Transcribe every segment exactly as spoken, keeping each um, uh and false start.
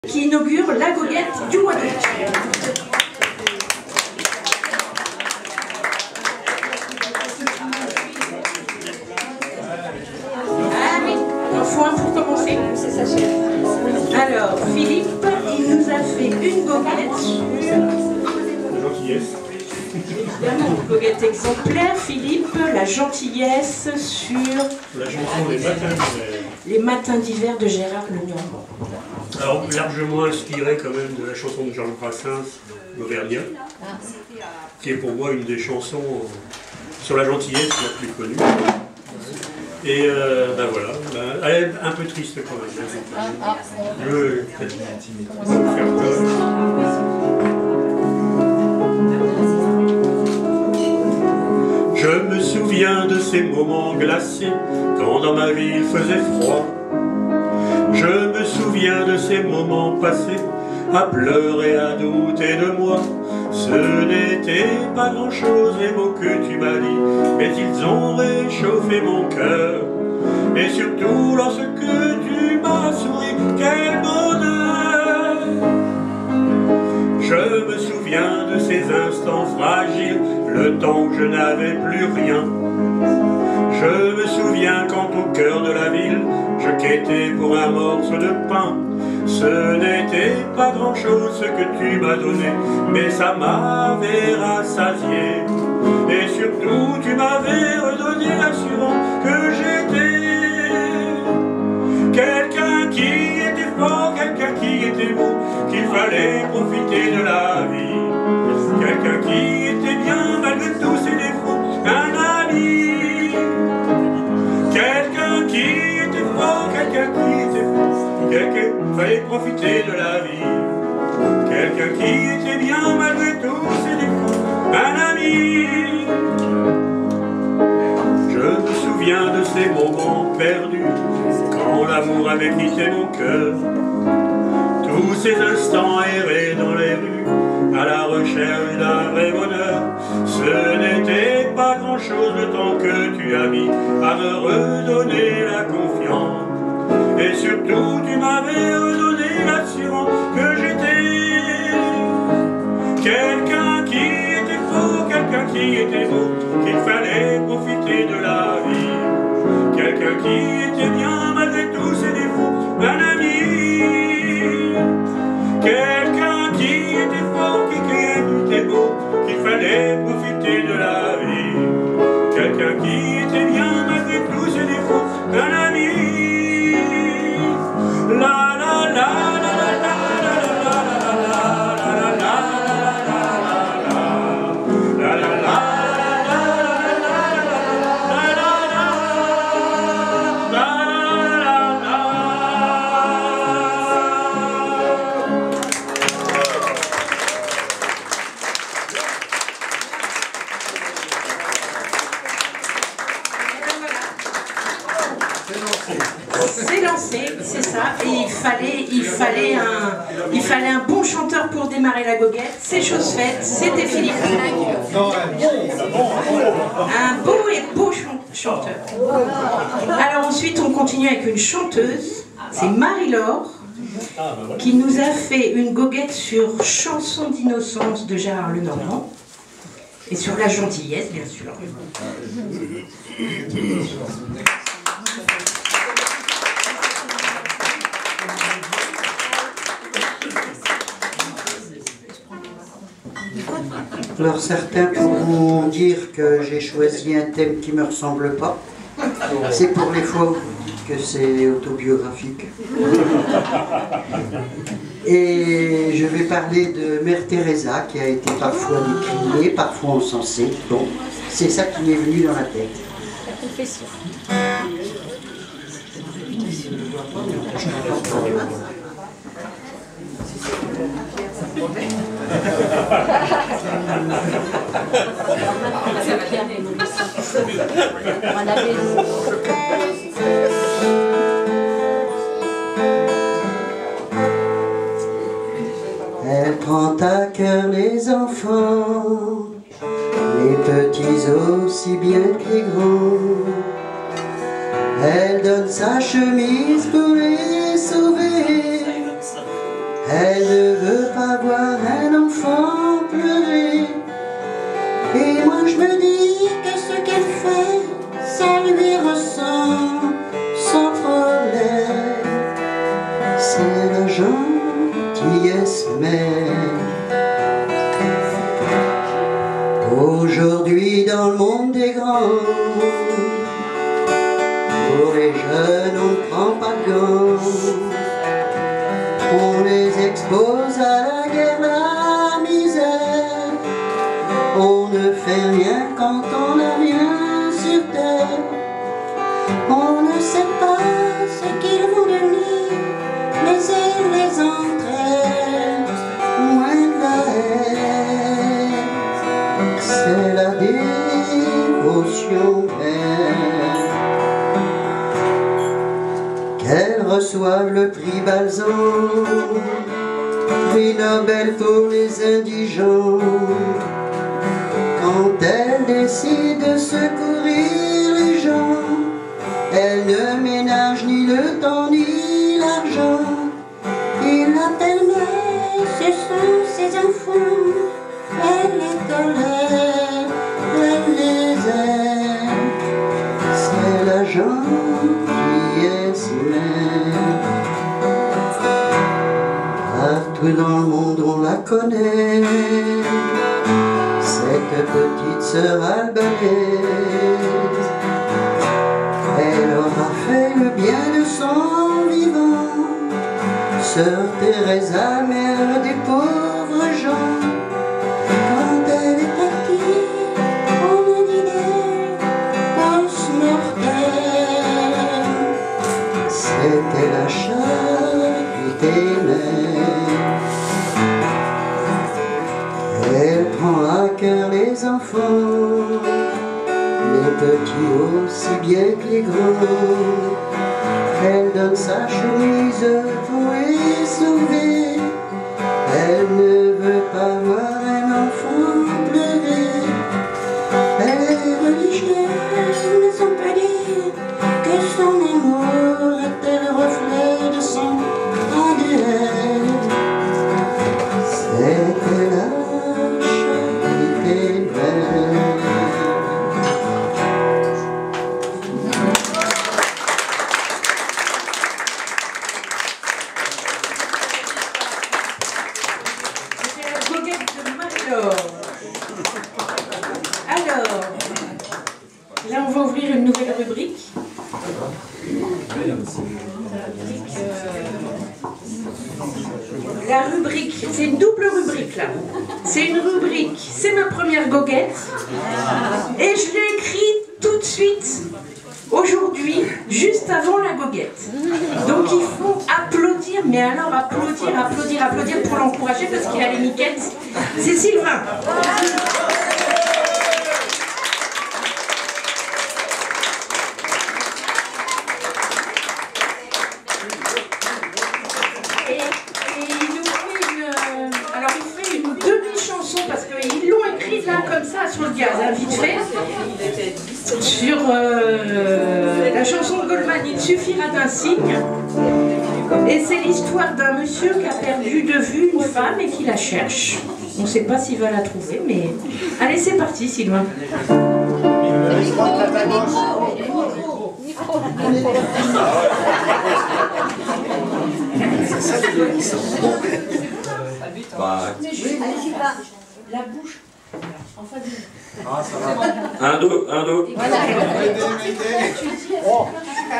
qui inaugure la goguette du mois d'août. Ah oui, il faut un pour commencer. Alors, Philippe, il nous a fait une goguette sur... Évidemment, une goguette exemplaire, Philippe, la gentillesse sur... La chanson des matins d'hiver. Les matins d'hiver de Gérard Lenormand. Alors, largement inspiré quand même de la chanson de Georges Brassens, l'Auvergnat, qui est pour moi une des chansons sur la gentillesse la plus connue. Et euh, ben voilà, ben, elle est un peu triste quand même. Hein, je veux faire peur. Je me souviens de ces moments glacés, quand dans ma vie il faisait froid. Je me souviens de ces moments passés, à pleurer, à douter de moi. Ce n'était pas grand-chose les mots que tu m'as dit, mais ils ont réchauffé mon cœur. Et surtout lorsque tu m'as souri, quel bonheur! Je me souviens de ces instants fragiles, le temps où je n'avais plus rien. Je me souviens quand au cœur de la ville, je quêtais pour un morceau de pain. Ce n'était pas grand-chose ce que tu m'as donné, mais ça m'avait rassasié. Et surtout tu m'avais redonné l'assurance que j'étais quelqu'un qui était fort, quelqu'un qui était beau, qu'il fallait profiter de la vie. Quelqu'un qui était bien malgré tous ses défauts, un ami. Quelqu'un qui était fort, quelqu'un qui était fou, quelqu'un qu'il fallait profiter de la vie. Quelqu'un qui était bien malgré tous ses défauts, un ami. Je me souviens de ces moments perdus, quand l'amour avait quitté mon cœur. Tous ces instants errés dans les rues, à la recherche d'un vrai bonheur. Ce n'était pas grand-chose le temps que tu as mis à me redonner la confiance. Et surtout tu m'avais redonné l'assurance que j'étais quelqu'un qui était faux, quelqu'un qui était beau, qu'il fallait profiter de la vie. Quelqu'un qui était bien malgré tous ses défauts, un ami. Quelqu'un qui était fort, qui était beau, qu'il fallait profiter de la vie. Quelqu'un qui était bien malgré tous ses défauts, un ami. La la la la la la la la la la C'est lancé, c'est ça, et il fallait, il, fallait un, il fallait un bon chanteur pour démarrer la goguette. C'est chose faite, c'était Philippe. Un beau et beau chanteur. Alors ensuite on continue avec une chanteuse, c'est Marie-Laure, qui nous a fait une goguette sur Chanson d'innocence de Gérard Lenormand, et sur la gentillesse bien sûr. Alors certains pourront dire que j'ai choisi un thème qui ne me ressemble pas. C'est pour les fois où vous dites que c'est autobiographique. Et je vais parler de Mère Teresa, qui a été parfois décriée, parfois encensée. Bon, c'est ça qui m'est venu dans la tête. La confession. Elle prend à cœur les enfants, les petits aussi bien que les grands. Elle donne sa chemise pour les sauver. Elle ne veut pas voir un enfant pleurer. Et moi je me dis que ce qu'elle fait, ça lui ressemble sans problème. C'est la gentillesse même. Aujourd'hui dans le monde des grands, pour les jeunes on ne prend pas de gants. On les expose à la guerre, la misère. On ne fait rien quand on n'a rien sur terre. On ne sait pas ce qu'ils vont devenir, mais ils les entraînent loin de la haine. C'est la dévotion même. Qu'elles reçoivent le prix Balzan, prix Nobel pour les indigents. Quand elles décident de secourir les gens, elles ne ménagent ni le temps ni l'argent. Ils l'appellent mère, ce sont ses enfants. Elle les tolère, elle les aime. C'est la gentillesse même. Partout dans le monde on la connaît, cette petite sœur albanaise. Elle aura fait le bien de son vivant, sœur Teresa, mère des pauvres gens. Quand elle est partie, on a dit d'elle post-mortem. C'était la charité même. Elle prend à cœur les enfants, les petits aussi bien que les grands. Elle donne sa chemise pour les sauver. Elle ne veut pas voir un enfant pleurer. Elle est religieuse, mais on peut dire que son amour était le reflet de son A D N. C'était la charité même. Alors, là on va ouvrir une nouvelle rubrique. La rubrique, c'est une double rubrique là. C'est une rubrique, c'est ma première goguette. Et je l'ai écrite tout de suite, aujourd'hui, juste avant la goguette. Donc il faut applaudir, mais alors applaudir, applaudir, applaudir pour l'encourager parce qu'il a les miquettes. C'est Sylvain. Et, et il nous fait une, euh, alors il fait une demi-chanson parce qu'ils l'ont écrite là comme ça sur le gaz, hein, vite fait. Sur euh, la chanson de Goldman, il suffira d'un signe. Et c'est l'histoire d'un monsieur qui a perdu de vue une femme et qui la cherche. On ne sait pas s'il va la trouver, mais... Allez, c'est parti, Sylvain. La bouche. Un, deux, un, deux. Voilà. Oh.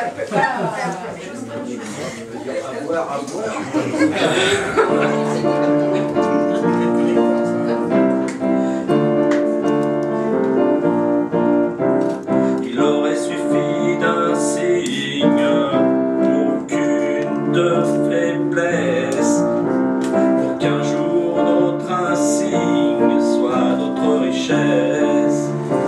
Il aurait suffi d'un signe pour qu'une de faiblesse, pour qu'un jour notre insigne soit notre richesse.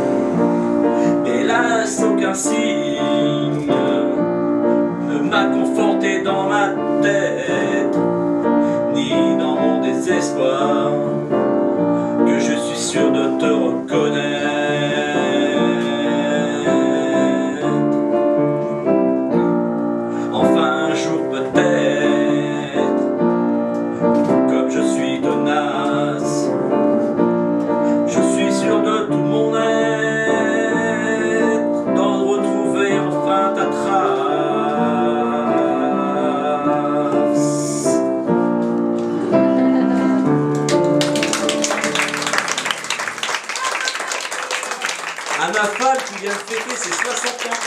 Hélas, aucun signe ne m'a conforté dans ma tête, ni dans mon désespoir, que je suis sûr de te reconnaître. Enfin un jour peut-être, comme je suis tenace, je suis sûr de tout mon être, d'en retrouver enfin ta trace. À ma femme qui vient de fêter ses soixante ans.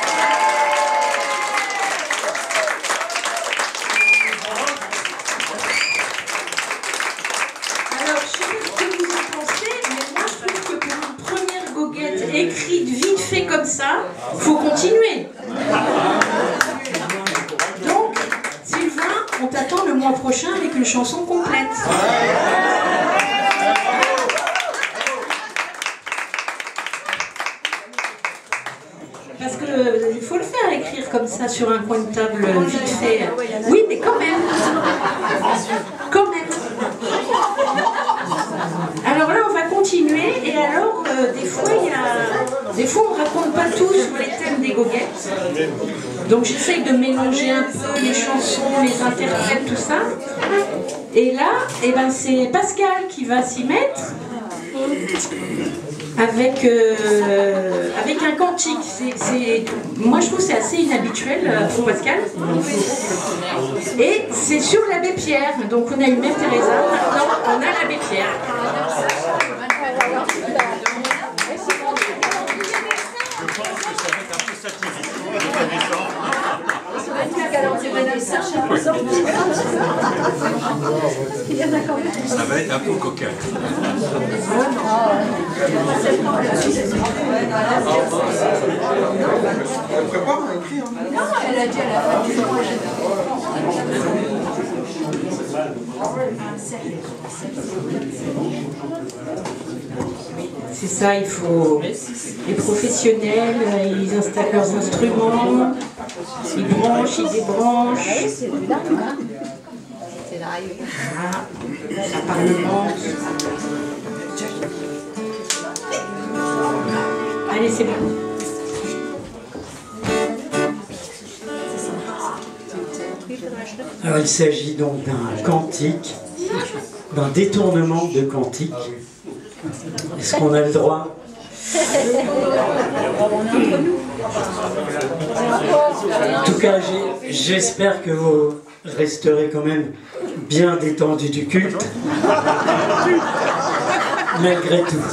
Écrite vite fait comme ça, faut continuer. Donc, Sylvain, on t'attend le mois prochain avec une chanson complète. Parce que euh, il faut le faire, écrire comme ça sur un coin de table vite fait. Oui, mais quand même. Quand même. Alors là, on va continuer, et alors, euh, des fois, il y a... Des fois, on ne raconte pas tout sur les thèmes des goguettes. Donc, j'essaye de mélanger un peu les chansons, les interprètes, tout ça. Et là, eh ben, c'est Pascal qui va s'y mettre avec, euh, avec un cantique. C'est, c'est... Moi, je trouve que c'est assez inhabituel pour Pascal. Et c'est sur l'abbé Pierre. Donc, on a eu Mère Teresa, maintenant, on a l'abbé Pierre. Je pense que ça va être un peu satirisé. Ça va être un peu coquin. Elle prépare à écrire. Non, elle a dit à la C'est ça, il faut... Les professionnels, ils installent leurs instruments, ils branchent, ils débranchent. Voilà, ça parlemente. Allez, c'est bon. Alors il s'agit donc d'un cantique, d'un détournement de cantique. Est-ce qu'on a le droit? En tout cas, j'espère que vous resterez quand même bien détendus du culte, malgré tout.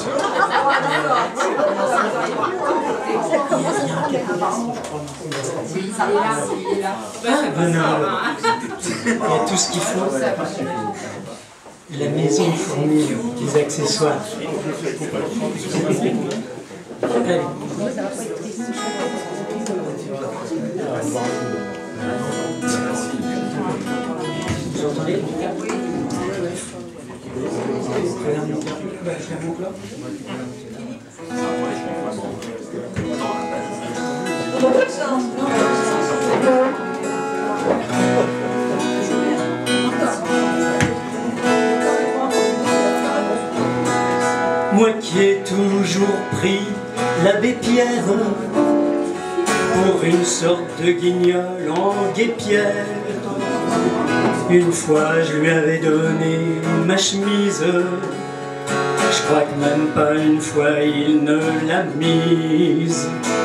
Venez, il y a tout ce qu'il faut. La maison fournit des accessoires. Allez. Vous entendez? Moi qui ai toujours pris l'abbé Pierre pour une sorte de guignol en guépière. Une fois je lui avais donné ma chemise, je crois que même pas une fois il ne l'a mise.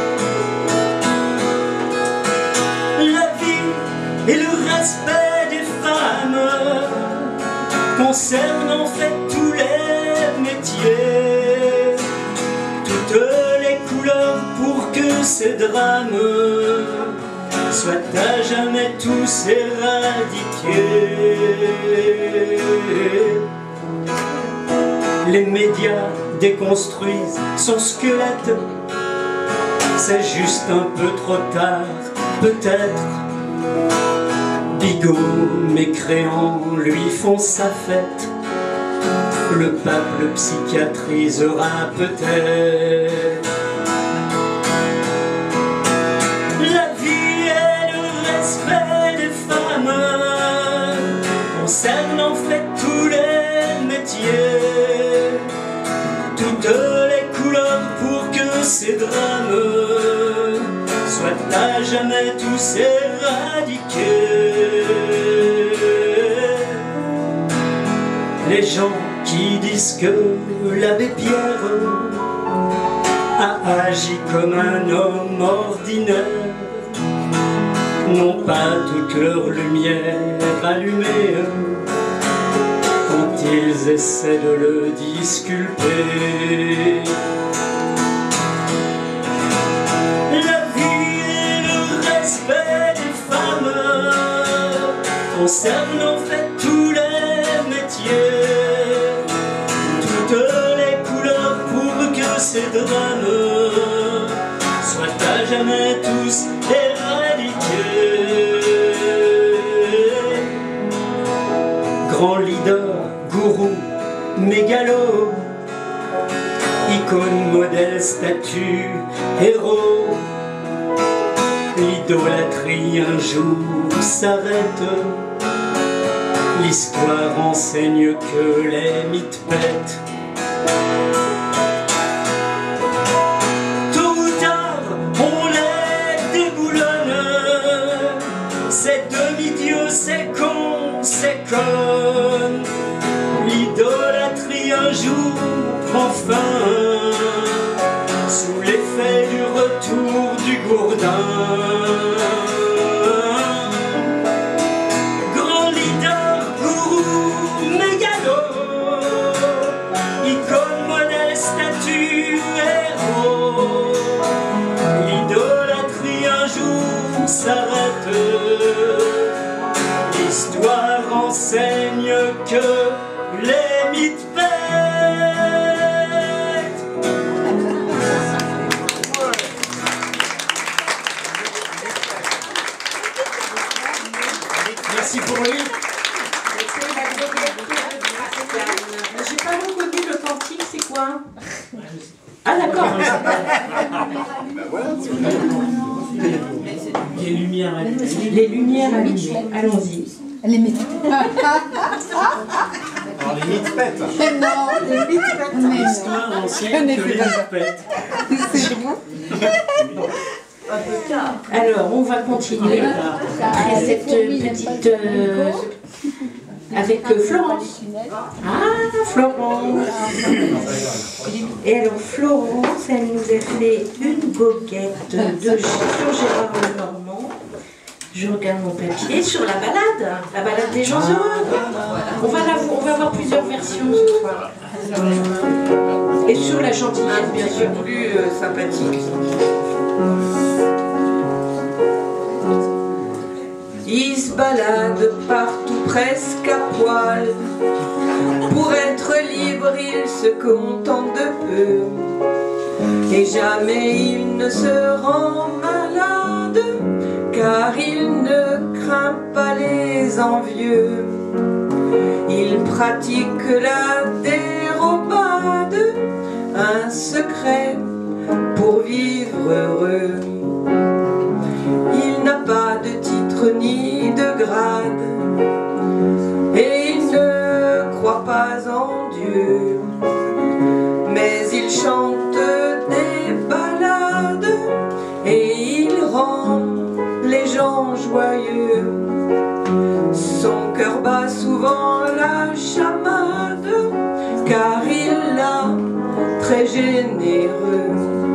La vie et le respect des femmes concernent en fait tous les métiers, toutes les couleurs pour que ces drames soient à jamais tous éradiqués. Les médias déconstruisent son squelette, c'est juste un peu trop tard, peut-être. Bigot, mécréants lui font sa fête, le pape le psychiatrisera peut-être. La vie et le respect des femmes concernent en fait tous les métiers, toutes les couleurs pour que ces drames soient à jamais tous éradiqués. les gens qui disent que l'abbé Pierre a agi comme un homme ordinaire n'ont pas toute leur lumière allumée quand ils essaient de le disculper. La vie et le respect des femmes concernent en fait tous les métiers, toutes les couleurs pour que ces drames soient à jamais tous éradiqués. Grand leader, gourou, mégalo, icône, modèle, statue, héros, l'idolâtrie un jour s'arrête. L'histoire enseigne que les mythes pètent. Tôt ou tard, on les déboulonne. C'est demi-dieu, c'est con, c'est conne. L'idolâtrie un jour prend fin sous l'effet du retour du gourdin. Grand leader, gourou, mégalo, icône, modèle, statue, héros. L'idolâtrie un jour s'arrête. L'histoire enseigne que les mythes pètent. Merci pour lui. J'ai pas reconnu le cantique, c'est quoi? Ah d'accord. Les lumières allumées. Les lumières allumées, allons-y. Les mythes. Alors les mythes pètent. Non, les mythes pètent. L'histoire enseigne que les mythes pètent. C'est bon. Alors, on va continuer après cette petite... euh, avec euh, Florence. Ah, Florence. Et alors, Florence, elle nous a fait une goguette de sur Gérard Lenormand. Je regarde mon papier sur la balade, la balade des gens heureux. On va, la, on va avoir plusieurs versions ce soir. Et sur la gentillesse, bien sûr, plus euh, sympathique. Il se balade partout presque à poil. Pour être libre, il se contente de peu. Et jamais il ne se rend malade, car il ne craint pas les envieux. Il pratique la dérobade, un secret pour vivre heureux. Il n'a pas de titre ni de grade, et il ne croit pas en Dieu. Mais il chante des ballades, et il rend les gens joyeux. Son cœur bat souvent la chamade, car il l'a très généreux.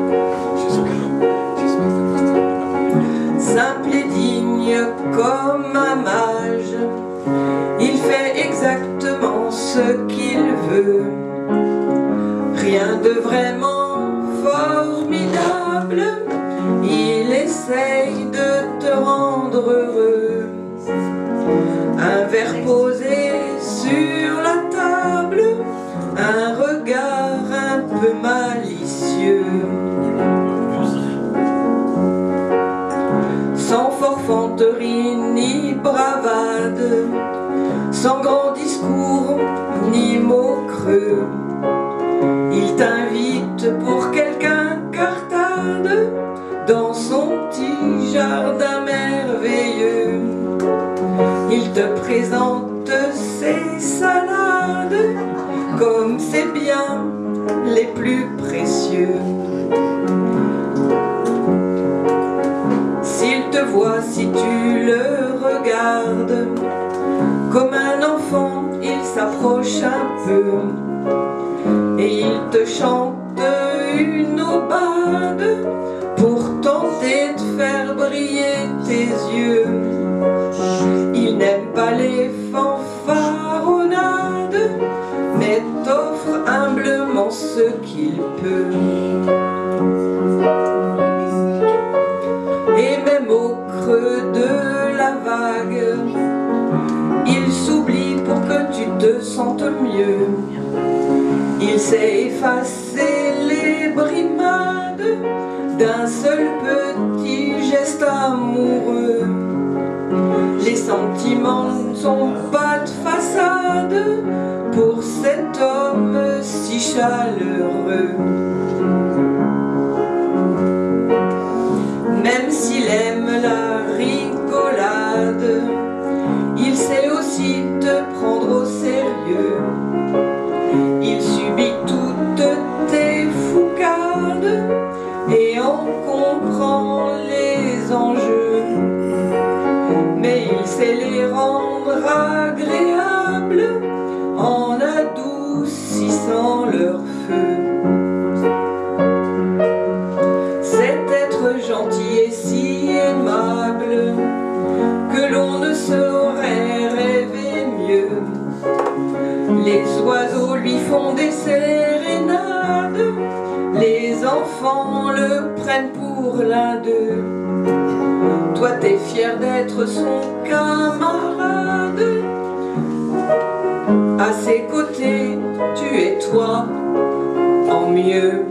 Simple et digne comme un mage, il fait exactement ce qu'il veut. Rien de vraiment formidable, il essaye de te rendre heureux. Un verre posé sur la table, un regard un peu malicieux. Sans forfanterie ni bravade, sans grand discours ni mots creux, il t'invite pour quelqu'un cartade dans son petit jardin merveilleux. Il te présente ses salades comme ses biens les plus précieux. S'il te voit, si tu le regardes, comme un enfant, il s'approche un peu et il te chante une aubade pour tenter de faire briller tes yeux. Il n'aime pas les fanfaronnades, mais t'offre humblement ce qu'il peut. Et même au creux de la vague, il s'oublie pour que tu te sentes mieux. Il sait effacer les brimades d'un seul petit geste amoureux. Les sentiments ne sont pas de façade pour cet homme si chaleureux. Même s'il aime la rigolade, il sait aussi te prendre au sérieux. Il subit toutes tes foucades et en comprend les enjeux. Mais il sait les rendre agréables en adoucissant leur feu. Cet être gentil et si aimable que l'on ne saurait rêver mieux. Les oiseaux lui font des sérénades, les enfants le prennent pour l'un d'eux. Toi t'es fier d'être son camarade, à ses côtés tu es toi en mieux.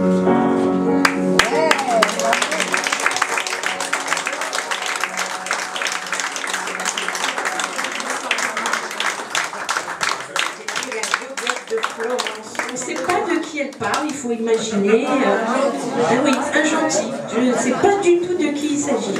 On ne sait pas de qui elle parle, il faut imaginer. Euh, ah oui, un gentil. Je ne sais pas du tout de qui il s'agit.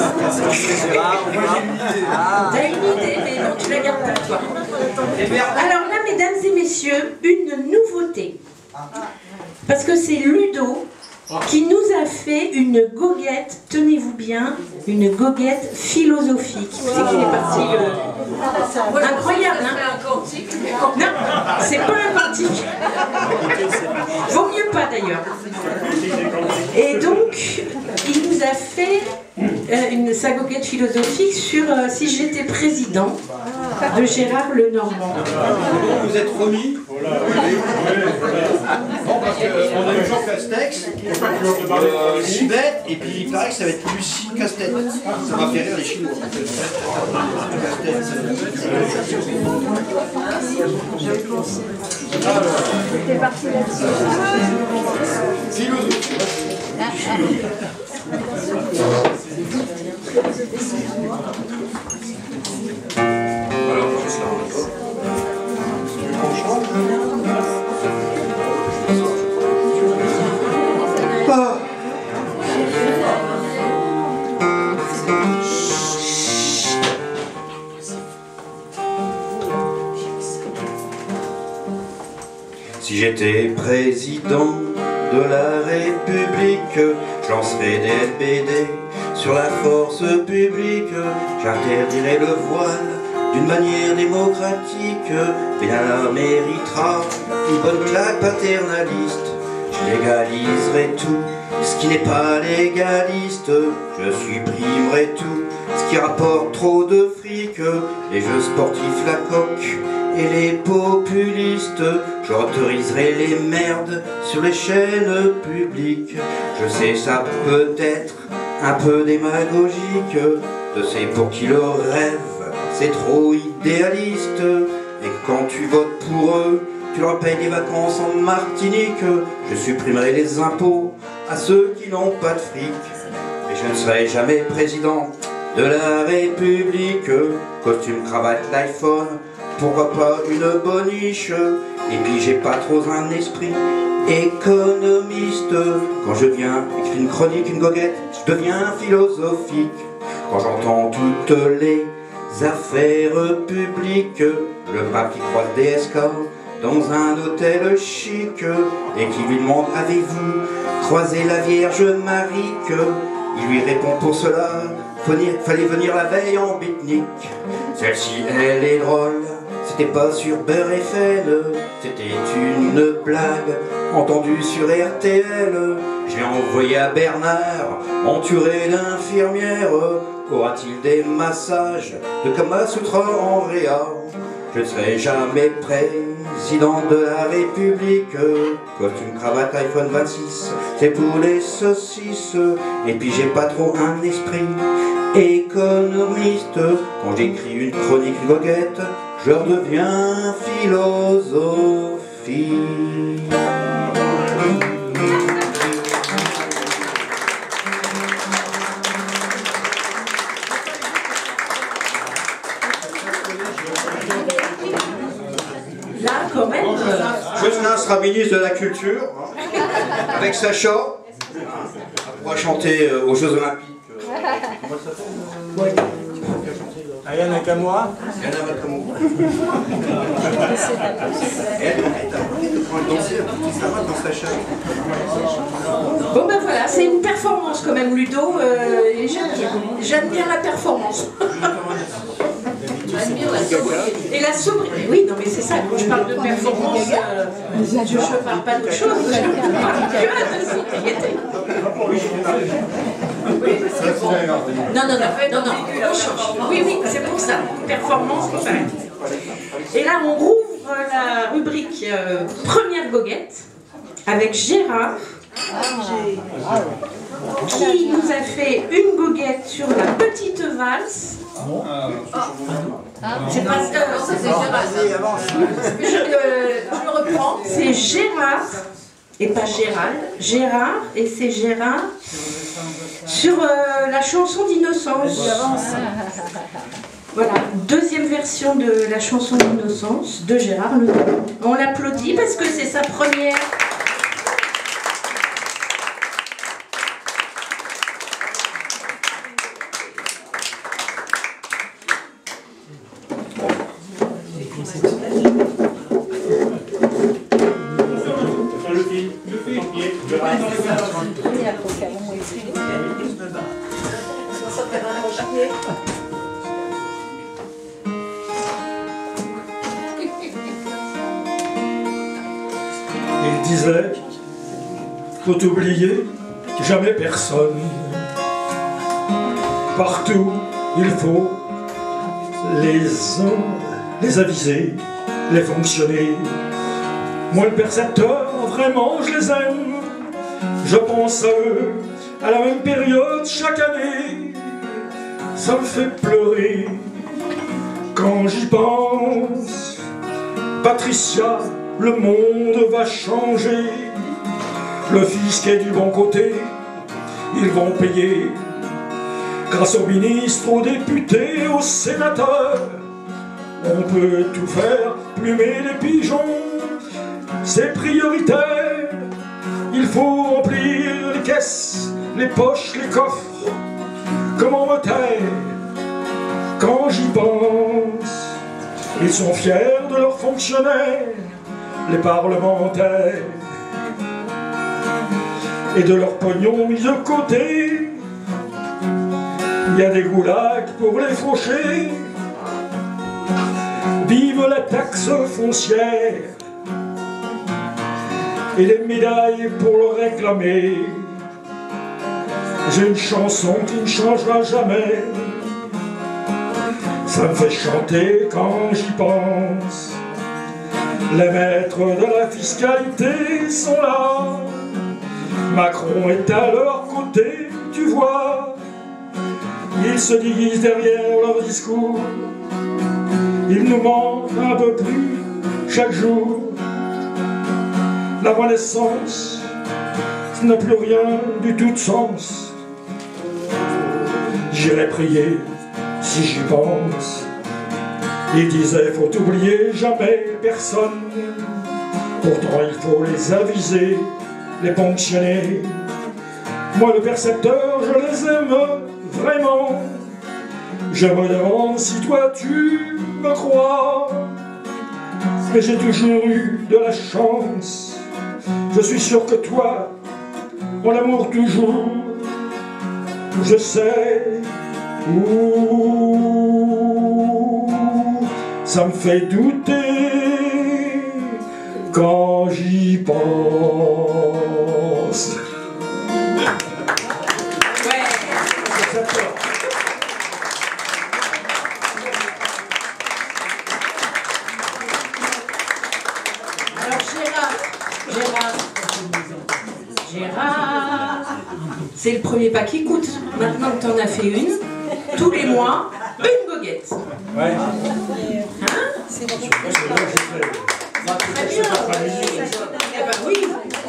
T'as une idée, mais non, tu la gardes pour toi. Alors là, mesdames et messieurs, une nouveauté. Parce que c'est Ludo qui nous a fait une goguette, tenez-vous bien, une goguette philosophique. Vous savez qu'il est parti le... Incroyable, hein? Non, c'est pas un cantique. Vaut mieux pas d'ailleurs. Et donc, il nous a fait euh, une, sa goguette philosophique sur euh, Si j'étais président de Gérard Lenormand. Vous êtes remis? Bon, parce qu'on a eu Jean Castex, euh, Sibeth, et puis il paraît que ça va être Lucie Castex. Ça va faire rire les Chinois. C'était parti là-dessus. Si j'étais président de la République, je lancerais des L B D sur la force publique. J'interdirais le voile d'une manière démocratique. Bénin méritera une bonne claque paternaliste. Je légaliserai tout ce qui n'est pas légaliste. Je supprimerai tout ce qui rapporte trop de fric. Les jeux sportifs, la coque et les populistes. J'autoriserai les merdes sur les chaînes publiques. Je sais, ça peut être un peu démagogique de ceux pour qui le rêve c'est trop idéaliste, et quand tu votes pour eux, tu leur payes des vacances en Martinique. Je supprimerai les impôts à ceux qui n'ont pas de fric. Et je ne serai jamais président de la République. Costume, cravate, l'iPhone, pourquoi pas une boniche. Et puis j'ai pas trop un esprit économiste. Quand je viens écrire une chronique, une goguette, je deviens philosophique. Quand j'entends toutes les affaires publiques, le pape qui croise des escorts dans un hôtel chic et qui lui demande: avez-vous croisé la Vierge Marie? Il lui répond: pour cela, fallait venir la veille en pique-nique. Celle-ci, elle est drôle, c'était pas sur Beurre Eiffel, c'était une blague entendue sur R T L. J'ai envoyé à Bernard, entouré d'infirmières. Aura-t-il des massages de Kama Sutra en réa? Je ne serai jamais président de la République. Costume, cravate, iPhone vingt-six, c'est pour les saucisses. Et puis j'ai pas trop un esprit économiste. Quand j'écris une chronique, une goguette, je redeviens philosophie. Là, quand même. Jocelyn sera ministre de la Culture, hein, avec Sacha. On pourra chanter euh, aux Jeux Olympiques. Comment ça s'appelle? Ayana Nakamura. Ayana Nakamura. Elle est en train de danser, ça va dans Sacha. Bon ben voilà, c'est une performance quand même, Ludo. Euh, et j'aime bien. J'aime bien la performance. Et la sobriété. Oui, non mais c'est ça, quand je parle de performance, euh, je ne parle pas d'autre chose, je parle que de sobriété. Non, non, non, non, non, on change. Oui, oui, c'est pour ça. Performance, c'est pareil. Et là, on rouvre la rubrique euh, première goguette avec Gérard, qui nous a fait une goguette sur la petite valse. C'est pas ça, c'est Gérard. Je, euh, je le reprends, c'est Gérard, et pas Gérald, Gérard, et c'est Gérard, sur euh, la chanson d'Innocence. Voilà, deuxième version de la chanson d'Innocence de Gérard Ledoux. On l'applaudit parce que c'est sa première. Il disait, faut oublier jamais personne. Partout, il faut les, les aviser, les fonctionner. Moi, le percepteur, vraiment, je les aime. Je pense à eux à la même période chaque année. Ça me fait pleurer quand j'y pense. Patricia, le monde va changer. Le fisc est du bon côté, ils vont payer. Grâce aux ministres, aux députés, aux sénateurs, on peut tout faire, plumer les pigeons. C'est prioritaire, il faut remplir les caisses, les poches, les coffres. Comment me taire quand j'y pense? Ils sont fiers de leurs fonctionnaires, les parlementaires, et de leurs pognons mis de côté. Il y a des goulags pour les faucher. Vive la taxe foncière et les médailles pour le réclamer. J'ai une chanson qui ne changera jamais. Ça me fait chanter quand j'y pense. Les maîtres de la fiscalité sont là. Macron est à leur côté, tu vois. Ils se disent derrière leur discours. Ils nous mentent un peu plus chaque jour. La Renaissance, ça n'a plus rien du tout de sens. J'irai prier si j'y pense. Il disait, faut oublier jamais personne. Pourtant il faut les aviser, les ponctionner. Moi le percepteur, je les aime vraiment. Je me demande si toi tu me crois. Mais j'ai toujours eu de la chance. Je suis sûr que toi, mon amour toujours, je sais où ça me fait douter quand j'y pense. Gérard, c'est le premier pas qui coûte. Maintenant que tu en as fait une, tous les mois, une goguette. Ouais. Hein? C'est très bien. Eh ben oui.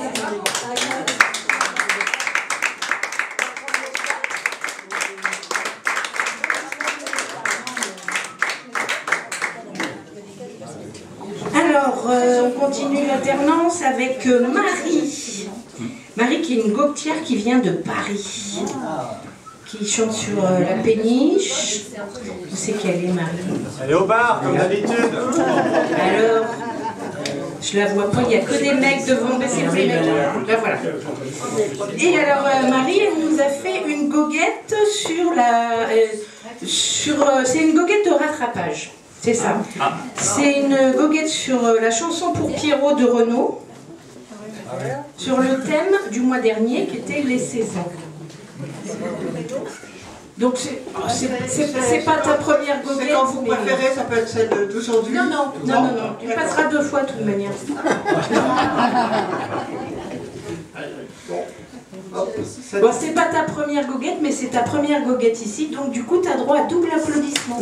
Alors, euh, on continue l'alternance avec euh, Marie. Marie qui est une goguetière qui vient de Paris, qui chante sur euh, la péniche. Où c'est qu'elle est, Marie? Elle est au bar, comme d'habitude. Alors, je la vois pas, il n'y a que des mecs devant, mais c'est les mecs. Là, voilà. Et alors, euh, Marie, elle nous a fait une goguette sur la... Euh, sur, euh, c'est une goguette de rattrapage. C'est ça. C'est une goguette sur euh, la chanson pour Pierrot de Renaud, sur le thème du mois dernier qui était les saisons. Donc c'est pas ta première goguette. Quand vous mais... préférez, ça peut être celle d'aujourd'hui. Non, non, non, non, non, tu passeras deux fois de toute manière. Bon, c'est pas ta première goguette, mais c'est ta première goguette ici, donc du coup tu as droit à double applaudissement.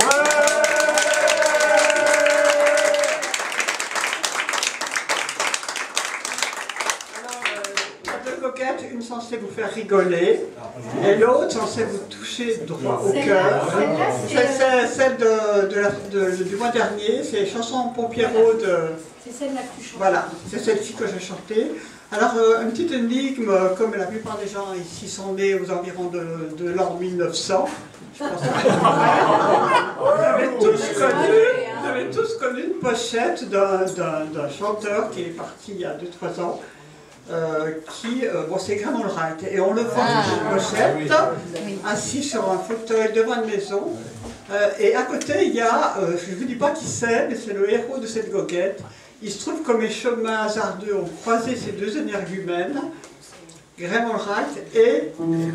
Une censée vous faire rigoler et l'autre censée vous toucher droit au cœur. C'est celle de, de la, de, du mois dernier, c'est Chanson pour Pierrot de... C'est celle-là que tu chantes. Voilà, c'est celle-ci que j'ai chantée. Alors, euh, une petite énigme, comme la plupart des gens ici sont nés aux environs de, de l'an mille neuf cents. Je pense que vous avez tous connu, vous avez tous connu une pochette d'un chanteur qui est parti il y a deux trois ans. Euh, qui, euh, bon c'est Gramont le Wright, et on le voit ah, sur une pochette, oui. Assis sur un fauteuil devant une maison, euh, et à côté il y a, euh, je ne vous dis pas qui c'est, mais c'est le héros de cette goguette. Il se trouve que mes chemins hasardeux ont croisé ces deux énergumènes, Gramont le Wright et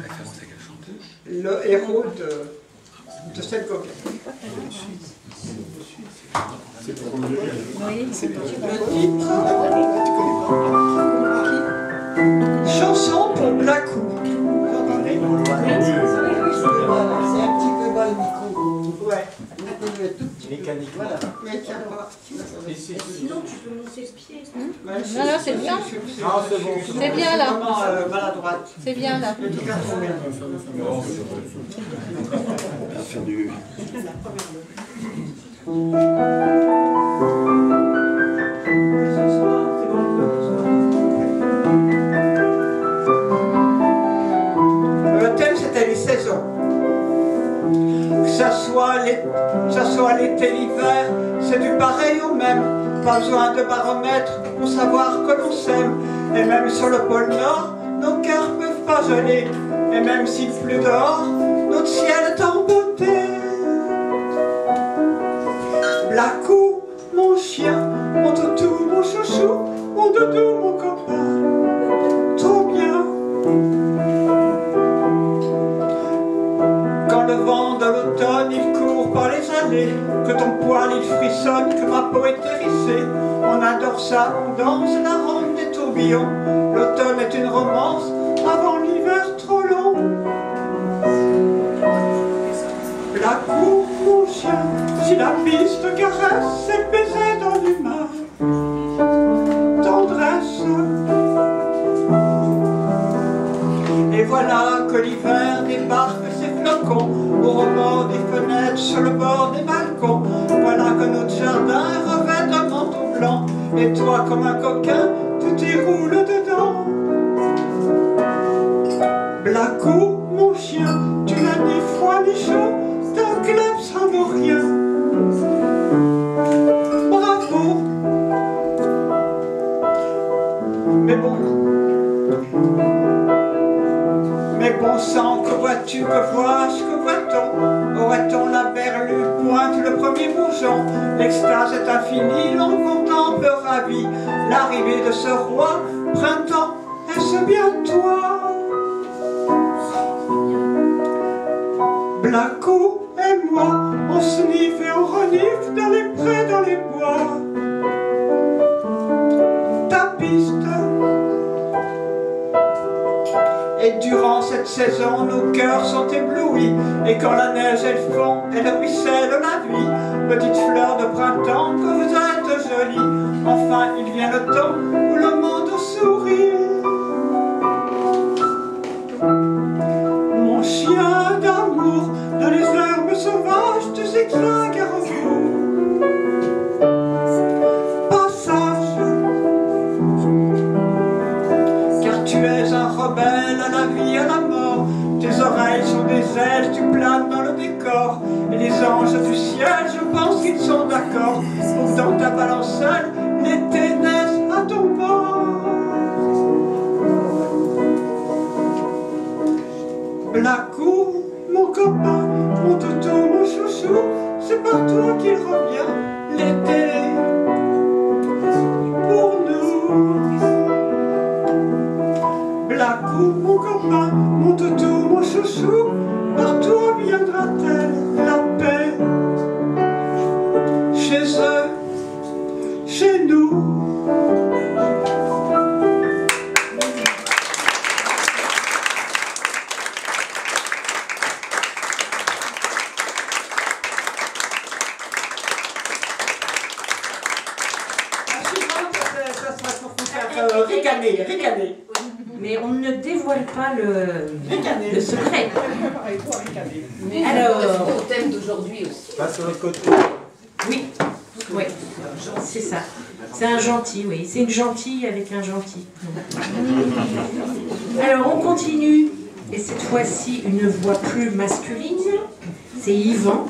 le héros de, de cette goguette. Oui, c'est le titre. Chanson pour Blacou. Vous entendez? C'est un petit peu bas le micro. Ouais. Mécanique. Voilà. Mais tiens pas. Sinon, tu peux monter le pied. Non, non, c'est bien. C'est bien là. C'est maladroite. C'est bien là. Le thème c'était les saisons. Que ça soit l'été, l'hiver, c'est du pareil au même. Pas besoin de baromètre pour savoir que l'on s'aime. Et même sur le pôle Nord, nos cœurs peuvent pas geler. Et même s'il pleut dehors, notre ciel est en beauté. Blacou, mon chien, mon toutou, mon chouchou, mon doudou, mon copain, trop bien. Quand le vent de l'automne il court par les allées, que ton poil il frissonne, que ma peau est hérissée, on adore ça, on danse la ronde des tourbillons. L'automne est une romance avant l'hiver trop long. Blacou, mon chien, si la piste caresse, c'est le baiser dans l'humain. Tendresse. Et voilà que l'hiver débarque ses flocons au rebord des fenêtres, sur le bord des balcons. Voilà que notre jardin revêt un manteau blanc. Et toi, comme un coquin, tu t'y roules dedans. Blacou, mon chien, tu n'as ni froid ni chaud, d'un club ça vaut rien. Bravo. Mais bon, mais bon sang, que vois-tu, que vois-je, que voit-on? Aurait-on la berlue, pointe le premier mouche chant, l'extase est infinie, l'on contemple ravi l'arrivée de ce roi. Printemps, est-ce bien toi? Blacko et moi, on sniffe et on renifle dans les prés, dans les bois. Ta piste. Et durant cette saison, nos cœurs sont éblouis. Et quand la neige elle fond, elle ruisselle la vie. Petite fleur de printemps, que vous êtes jolie. Enfin, il vient le temps où le monde sourit. Mon chien d'amour, dans les herbes sauvages, tu zigzags à rebours. Passage, car tu es un rebelle à la vie, à la mort. Tes oreilles sont des ailes, tu planes dans le décor. Et les anges du ciel, je pense qu'ils sont d'accord pour que dans ta balancelle, l'été naisse à ton bord. Blacko, mon copain, mon toutou, mon chouchou, c'est par toi qu'il revient l'été pour nous. Blacko, mon copain, mon toutou, mon chouchou, par toi viendra-t-elle la paix? Chez eux, chez nous. Ricaner, ricaner. Mais on ne dévoile pas le, Ricaner. le secret. Mais alors, au thème d'aujourd'hui aussi. Pas sur le côté. Oui, oui, c'est ça. C'est un gentil, oui. C'est une gentille avec un gentil. Alors, on continue. Et cette fois-ci, une voix plus masculine. C'est Yvan.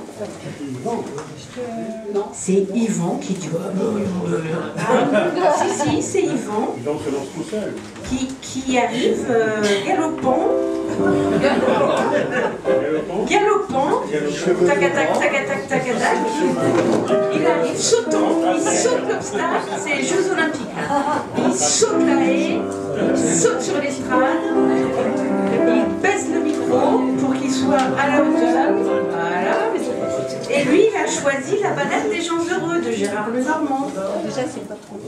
C'est Yvan qui dit... Ah, si, si, c'est Yvan. Qui, qui arrive euh, galopant. Galopant. Tac-tac, tac-tac, tac-tac. Il arrive sautant. Il saute l'obstacle. C'est les Jeux Olympiques. Il saute la haie. Il saute sur l'estrade. Il baisse le micro pour qu'il soit à la hauteur. Voilà. Et lui, il a choisi la balade des gens heureux de Gérard Lenormand. Déjà, c'est pas trop.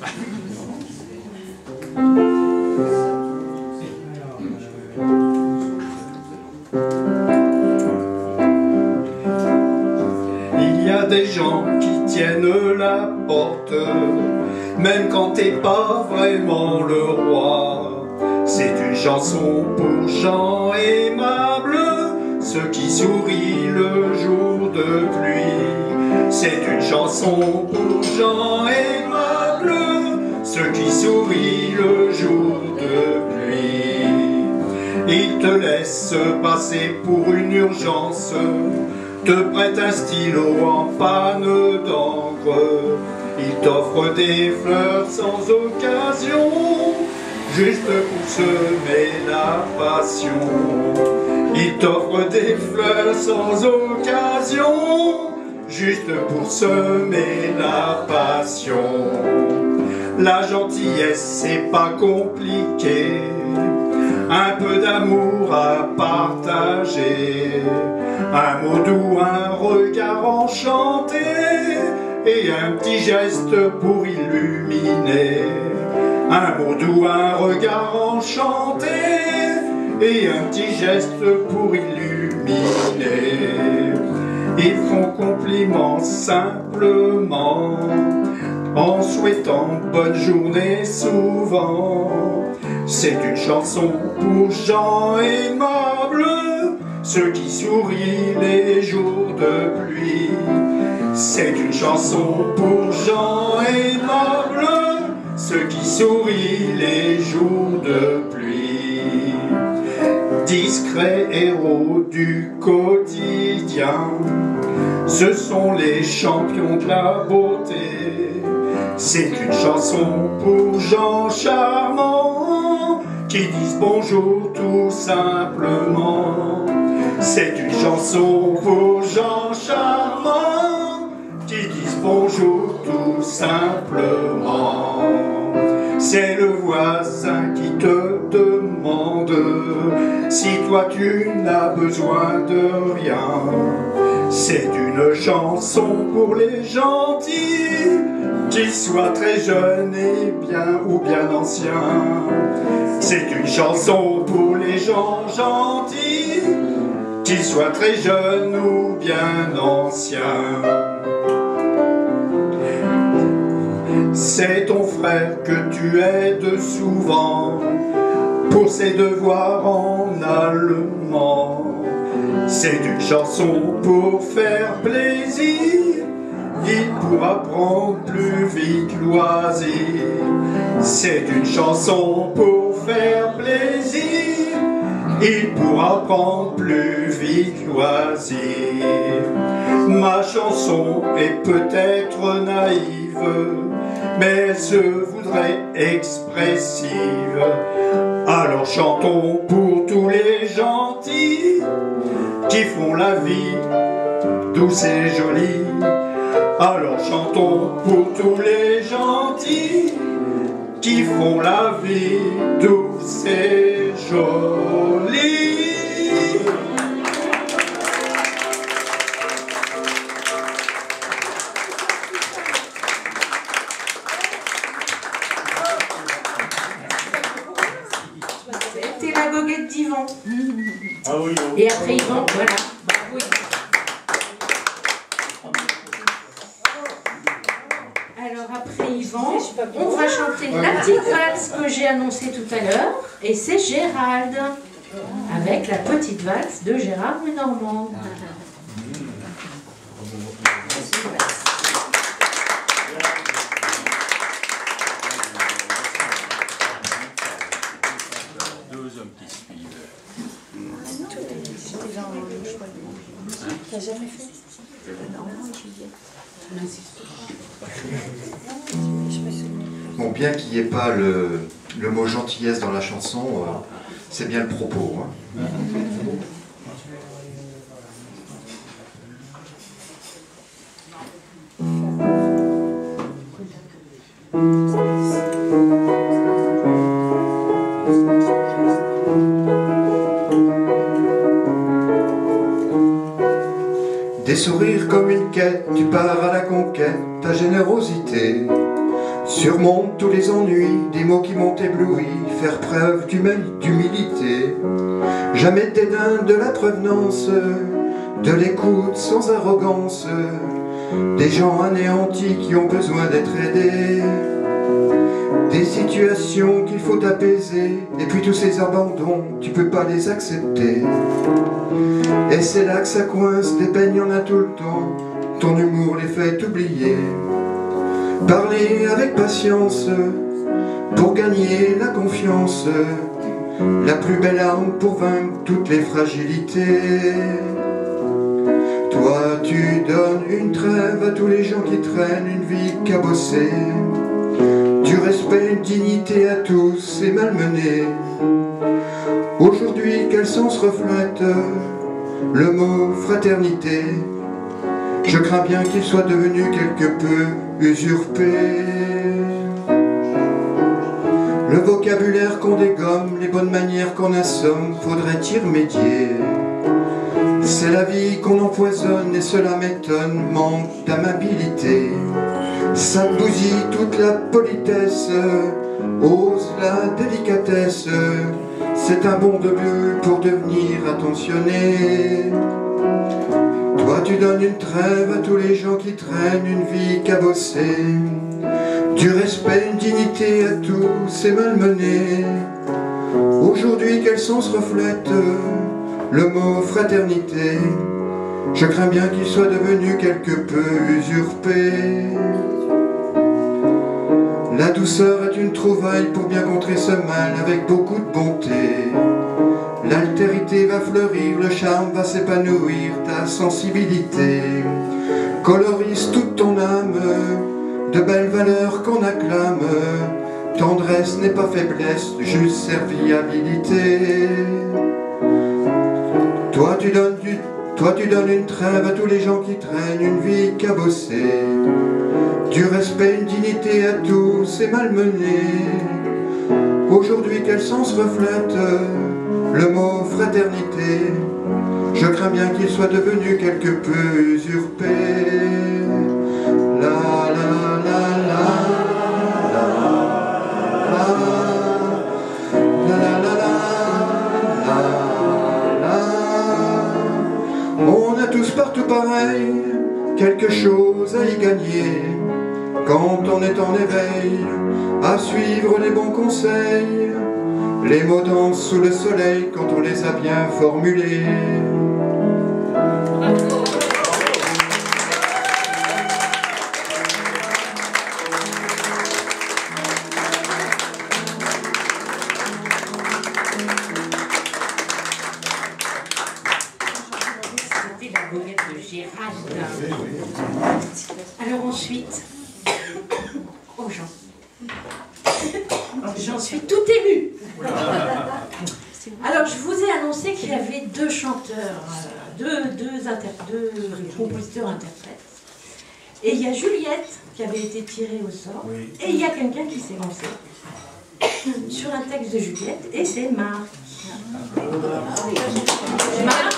Il y a des gens qui tiennent la porte, même quand t'es pas vraiment le roi. C'est une chanson pour gens aimables, ceux qui sourient le jour de pluie. C'est une chanson pour gens aimables, ceux qui sourient le jour de pluie. Ils te laissent passer pour une urgence, te prêtent un stylo en panne d'encre. Ils t'offrent des fleurs sans occasion, juste pour semer la passion. Il t'offre des fleurs sans occasion, juste pour semer la passion. La gentillesse, c'est pas compliqué, un peu d'amour à partager, un mot doux, un regard enchanté, et un petit geste pour illuminer. Un mot doux, un regard enchanté, et un petit geste pour illuminer. Ils font compliment simplement, en souhaitant bonne journée souvent. C'est une chanson pour gens aimables, ceux qui sourient les jours de pluie. C'est une chanson pour gens aimables, ceux qui sourient les jours de pluie. Discrets héros du quotidien, ce sont les champions de la beauté. C'est une chanson pour gens charmants, qui disent bonjour tout simplement. C'est une chanson pour gens charmants, qui jour tout simplement. C'est le voisin qui te demande si toi tu n'as besoin de rien. C'est une chanson pour les gentils, qu'ils soient très jeunes et bien ou bien anciens. C'est une chanson pour les gens gentils, qu'ils soient très jeunes ou bien anciens. C'est ton frère que tu aides souvent pour ses devoirs en allemand. C'est une chanson pour faire plaisir, il pourra prendre plus vite loisir. C'est une chanson pour faire plaisir, il pourra prendre plus vite loisir. Ma chanson est peut-être naïve, mais elle se voudrait expressive. Alors chantons pour tous les gentils qui font la vie douce et jolie. Alors chantons pour tous les gentils qui font la vie douce et jolie. C'était la goguette d'Yvan. Ah oui, oui. Et après Yvan, voilà. Bah, oui. Alors après Yvan, on va chanter la petite valse que j'ai annoncée tout à l'heure. Et c'est Gérald, avec la petite valse de Gérard Lenormand. Deux hommes qui suivent. T'as jamais fait? Bon, bien qu'il n'y ait pas le, le mot gentillesse dans la chanson, euh, c'est bien le propos. Hein. Des sourires comme une quête, tu pars à la conquête, ta générosité surmonte tous les ennuis, des mots qui m'ont ébloui, faire preuve d'humilité. Jamais de dédain, de la prévenance, de l'écoute sans arrogance, des gens anéantis qui ont besoin d'être aidés, des situations qu'il faut apaiser, et puis tous ces abandons, tu peux pas les accepter. Et c'est là que ça coince, des peines y en a tout le temps, ton humour les fait oublier. Parler avec patience pour gagner la confiance, la plus belle arme pour vaincre toutes les fragilités. Toi tu donnes une trêve à tous les gens qui traînent une vie cabossée, du respect, une dignité à tous et malmenés. Aujourd'hui quel sens reflète le mot fraternité? Je crains bien qu'il soit devenu quelque peu usurpé. Le vocabulaire qu'on dégomme, les bonnes manières qu'on assomme, faudrait y remédier. C'est la vie qu'on empoisonne et cela m'étonne, manque d'amabilité. Ça bousille toute la politesse, ose la délicatesse. C'est un bon début pour devenir attentionné. Toi tu donnes une trêve à tous les gens qui traînent une vie cabossée, du respect, une dignité à tous et malmenés. Aujourd'hui quel sens reflète le mot fraternité? Je crains bien qu'il soit devenu quelque peu usurpé. La douceur est une trouvaille pour bien contrer ce mal avec beaucoup de bonté. L'altérité va fleurir, le charme va s'épanouir, ta sensibilité colorise toute ton âme, de belles valeurs qu'on acclame. Tendresse n'est pas faiblesse, juste serviabilité. Toi tu donnes du, toi tu donnes une trêve à tous les gens qui traînent une vie cabossée, Du respect, une dignité à tous est malmenée. Aujourd'hui, quel sens reflète le mot fraternité? Je crains bien qu'il soit devenu quelque peu usurpé. La la la la la la la la la la la. On a tous partout pareil, quelque chose à y gagner quand on est en éveil, à suivre les bons conseils. Les mots dansent sous le soleil quand on les a bien formulés. C'était la goguette de Gérald. Alors ensuite, oh Jean, j'en suis tout émue. Alors je vous ai annoncé qu'il y avait deux chanteurs, deux, deux, inter deux compositeurs-interprètes. Et il y a Juliette qui avait été tirée au sort, et il y a quelqu'un qui s'est lancé sur un texte de Juliette, et c'est Marc. Marc,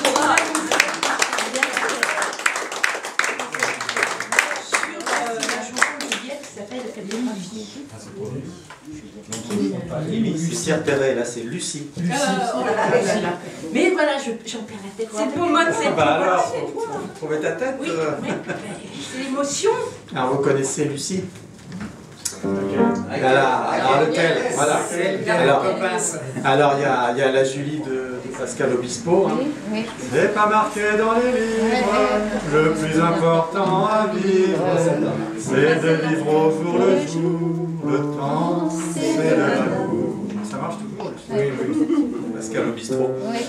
Lucie Perret, là c'est Lucie. Lucie. Oh là là là là. Mais voilà, j'en perds la tête. C'est pour moi, c'est bah alors, vous trouvez ta tête? Oui, oui. C'est l'émotion. Alors vous connaissez Lucie? Alors, alors lequel? Voilà. Alors, alors il y a, il y a la Julie de, de Pascal Obispo. Hein. C'est pas marqué dans les livres, le plus important à vivre, c'est de vivre au jour le jour, le temps, c'est de l'amour. Ça marche toujours? Oui, oui. Pascal Obispo.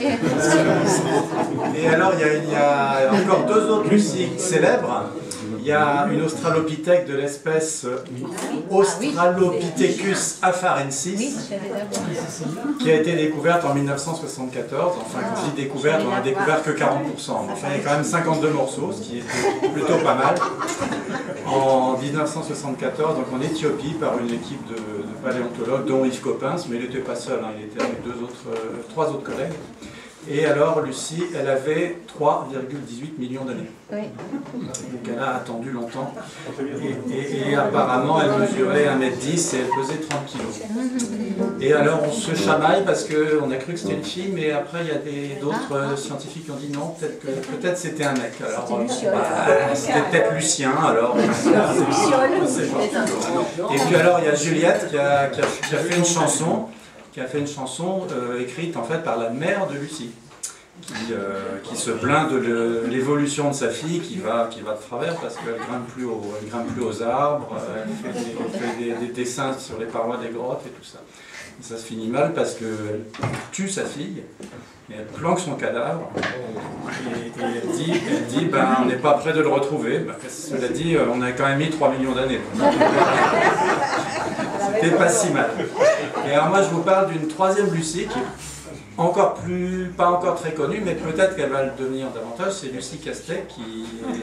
Et alors, il y, a, il y a encore deux autres Lucie célèbres. Il y a une australopithèque de l'espèce Australopithecus afarensis qui a été découverte en mille neuf cent soixante-quatorze. Enfin, quand je dis découverte, on n'a découvert que quarante pour cent. Enfin, il y a quand même cinquante-deux morceaux, ce qui est plutôt pas mal. En mille neuf cent soixante-quatorze, donc en Éthiopie, par une équipe de, de paléontologues, dont Yves Coppens, mais il n'était pas seul, hein, il était avec deux autres, euh, trois autres collègues. Et alors, Lucie, elle avait trois virgule dix-huit millions d'années. Oui. Donc elle a attendu longtemps. Et, et, et apparemment, elle mesurait un mètre dix et elle pesait trente kilos. Et alors, on se chamaille parce qu'on a cru que c'était une fille, mais après, il y a d'autres ah. scientifiques qui ont dit non, peut-être que peut-être c'était un mec. Alors, bah, c'était peut-être Lucien, alors. Et puis alors, il y a Juliette qui a, qui a, qui a fait une chanson. qui a fait une chanson euh, écrite en fait par la mère de Lucie, qui, euh, qui se plaint de l'évolution de sa fille, qui va, qui va de travers parce qu'elle grimpe plus au, elle grimpe plus aux arbres, elle fait, des, elle fait des, des dessins sur les parois des grottes et tout ça. Et ça se finit mal parce qu'elle tue sa fille, et elle planque son cadavre, et, et elle dit, elle dit ben, on n'est pas prêt de le retrouver. Ben, cela dit, on a quand même mis trois millions d'années. C'était pas si mal. Et alors moi je vous parle d'une troisième Lucie qui est encore plus, pas encore très connue, mais peut-être qu'elle va le devenir davantage, c'est Lucie Castet qui est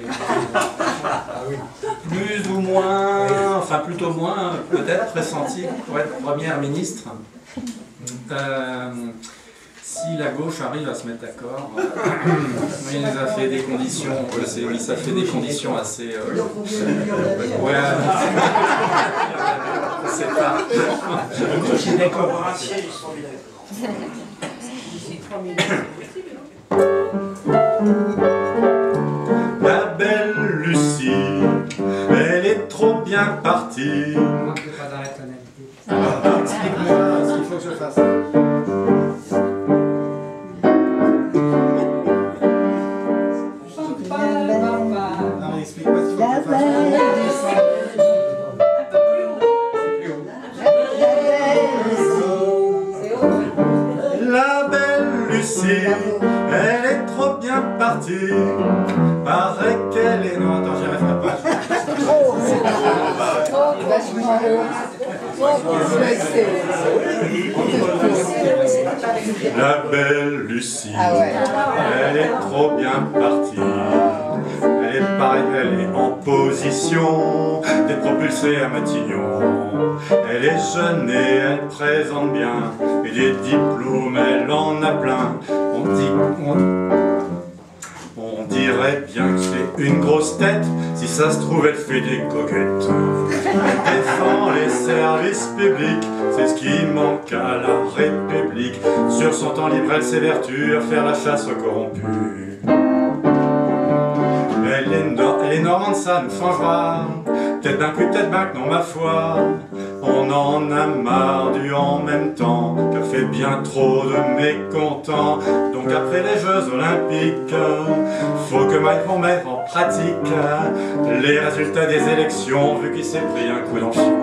plus ou moins, enfin plutôt moins, peut-être pressentie pour être première ministre. Euh, si la gauche arrive à se mettre d'accord, il nous a fait des conditions, oui, ça fait des conditions assez... Euh, ouais, c'est pas... Les coopératives, ils sont vilains. La belle Lucie, elle est trop bien partie. Moi, je ne peux pas dans la tonalité. Explique-moi ce qu'il faut que je fasse. Non, mais explique-moi ce qu'il faut que je fasse. La belle Lucie, elle est trop bien partie. Paraît qu'elle est... Non, attends, j'y arriverai pas. La belle Lucie, elle est trop bien partie. Elle Elle est pareille, elle est en position d'être propulsée à Matignon. Elle est jeune et elle présente bien, et des diplômes, elle en a plein. On dit... On... On dirait bien que c'est une grosse tête, si ça se trouve elle fait des coquettes. Elle défend les services publics, c'est ce qui manque à la République. Sur son temps libre elle s'évertue à faire la chasse aux corrompus. Elle est, no elle est normande, ça nous changera, peut-être d'un coup, peut-être bien que non ma foi. On en a marre du en même temps, qu'a fait bien trop de mécontents. Donc après les Jeux Olympiques, faut que Macron mette en pratique les résultats des élections, vu qu'il s'est pris un coup dans le fion.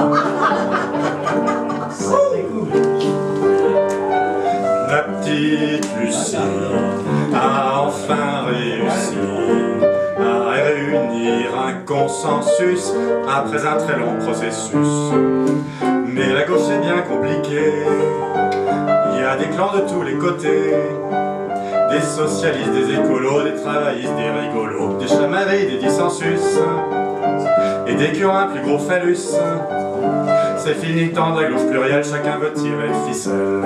La petite Lucie a enfin réussi à réunir un consensus après un très long processus. Mais la gauche est bien compliquée, il y a des clans de tous les côtés, des socialistes, des écolos, des travaillistes, des rigolos, des chamailleries, des dissensus, et des qui ont un plus gros phallus. C'est fini le temps de la gauche plurielle, chacun veut tirer le ficelle.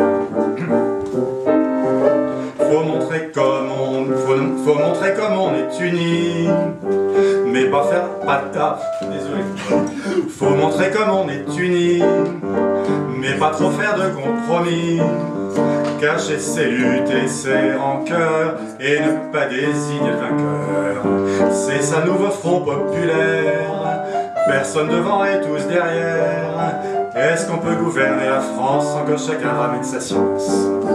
Faut montrer comme on, faut, faut montrer comme on est unis, mais pas faire pas de taf, désolé. Faut montrer comme on est unis, mais pas trop faire de compromis. Cacher ses luttes et ses rancœurs et ne pas désigner le vainqueur. C'est sa nouveau front populaire, personne devant et tous derrière. Est-ce qu'on peut gouverner la France sans que chacun ramène sa science?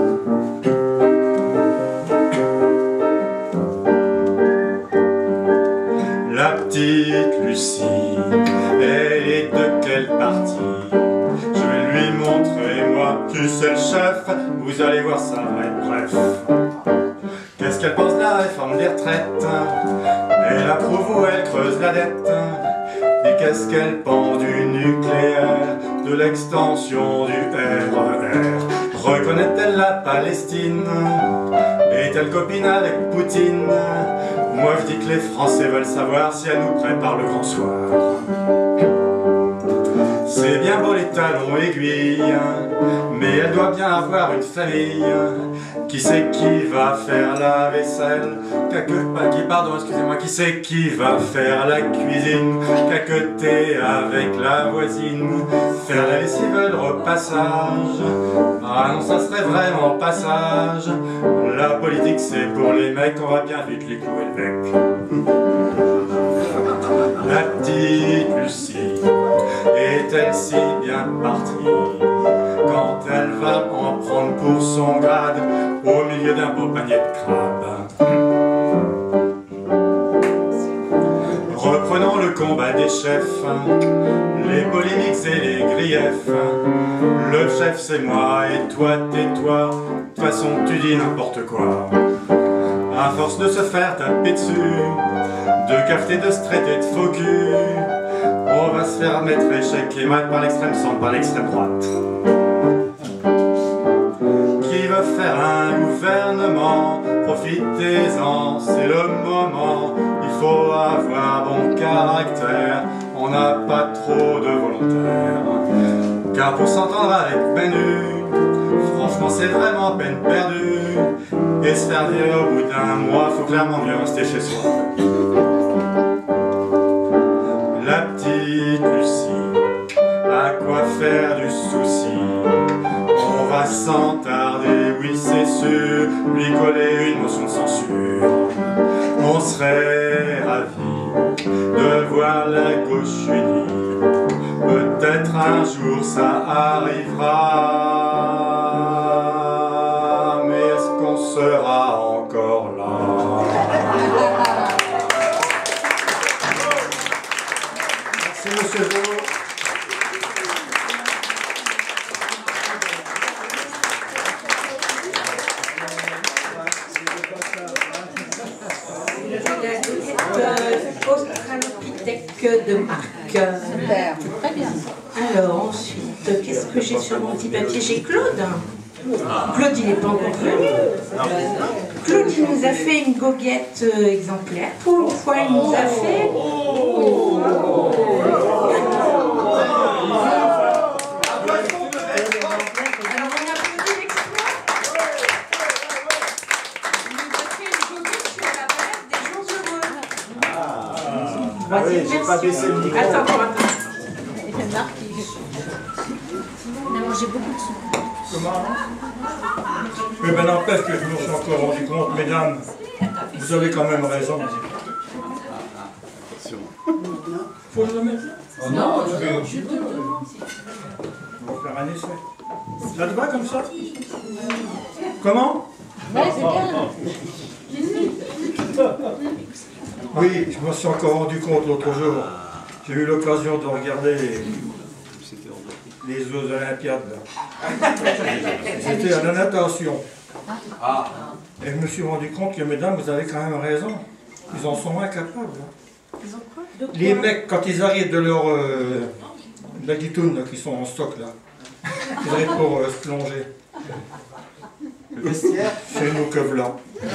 La petite Lucie, elle est de quel parti? Je vais lui montrer, moi, qui c'est le chef, vous allez voir ça va être bref. Qu'est-ce qu'elle pense de la réforme des retraites? Elle approuve ou elle creuse la dette? Et qu'est-ce qu'elle pense du nucléaire, de l'extension du R E R? Reconnaît-elle la Palestine? Est-elle copine avec Poutine? Moi je dis que les Français veulent savoir si elle nous prépare le grand soir. C'est bien beau les talons aiguilles, mais elle doit bien avoir une famille. Qui c'est qui va faire la vaisselle? Qui, pardon, excusez-moi, qui c'est qui va faire la cuisine? Caqueter avec la voisine, faire la lessive, le repassage. Ah non, ça serait vraiment passage. La politique c'est pour les mecs, on va bien vite les clouer le bec. La petite Lucie est-elle si bien partie quand elle va en prendre pour son grade au milieu d'un beau panier de crabes? Reprenons le combat des chefs, les polémiques et les griefs. Le chef c'est moi et toi tais-toi, de toute façon tu dis n'importe quoi. À force de se faire taper dessus, de cafeter, de se traiter de faux cul, on va se faire mettre échec et mat par l'extrême centre, par l'extrême droite. Qui veut faire un gouvernement? Profitez-en, c'est le moment. Il faut avoir bon caractère, on n'a pas trop de volontaires. Car pour s'entendre avec Manu, franchement c'est vraiment peine perdue. Et se faire virer au bout d'un mois, faut clairement mieux rester chez soi. La petite Lucie, à quoi faire du souci? On va s'en tarder, oui c'est sûr, lui coller une motion de censure. On serait ravis de voir la gauche unie. Peut-être un jour ça arrivera, mais est-ce qu'on sera encore là? Merci Monsieur Jo. Australopithèque de marque. Super. Très bien. Alors ensuite, qu'est-ce que j'ai sur mon petit papier? J'ai Claude. Claude, il n'est pas encore venu. Claude, il nous a fait une goguette euh, exemplaire. Pour une fois, il nous a fait... Ah oui, j'ai pas baissé le micro. Attends, attends. On a mangé beaucoup de soupe. Comment? Mais ben n'empêche que je me suis encore rendu compte, mesdames, vous avez quand même raison. Faut que je le mette là? Oh non, je vais... On va faire un essai. Ça te va comme ça? Comment? Ouais, c'est bien. Oui, je me suis encore rendu compte l'autre jour. J'ai eu l'occasion de regarder les, les Jeux Olympiades. J'étais à la natation. Et je me suis rendu compte que, mesdames, vous avez quand même raison. Ils en sont incapables. Ils ont quoi? Les mecs, quand ils arrivent de leur... Euh, de la guitoune, là, qui sont en stock, là, ils arrivent pour euh, se plonger. C'est nous que blanc.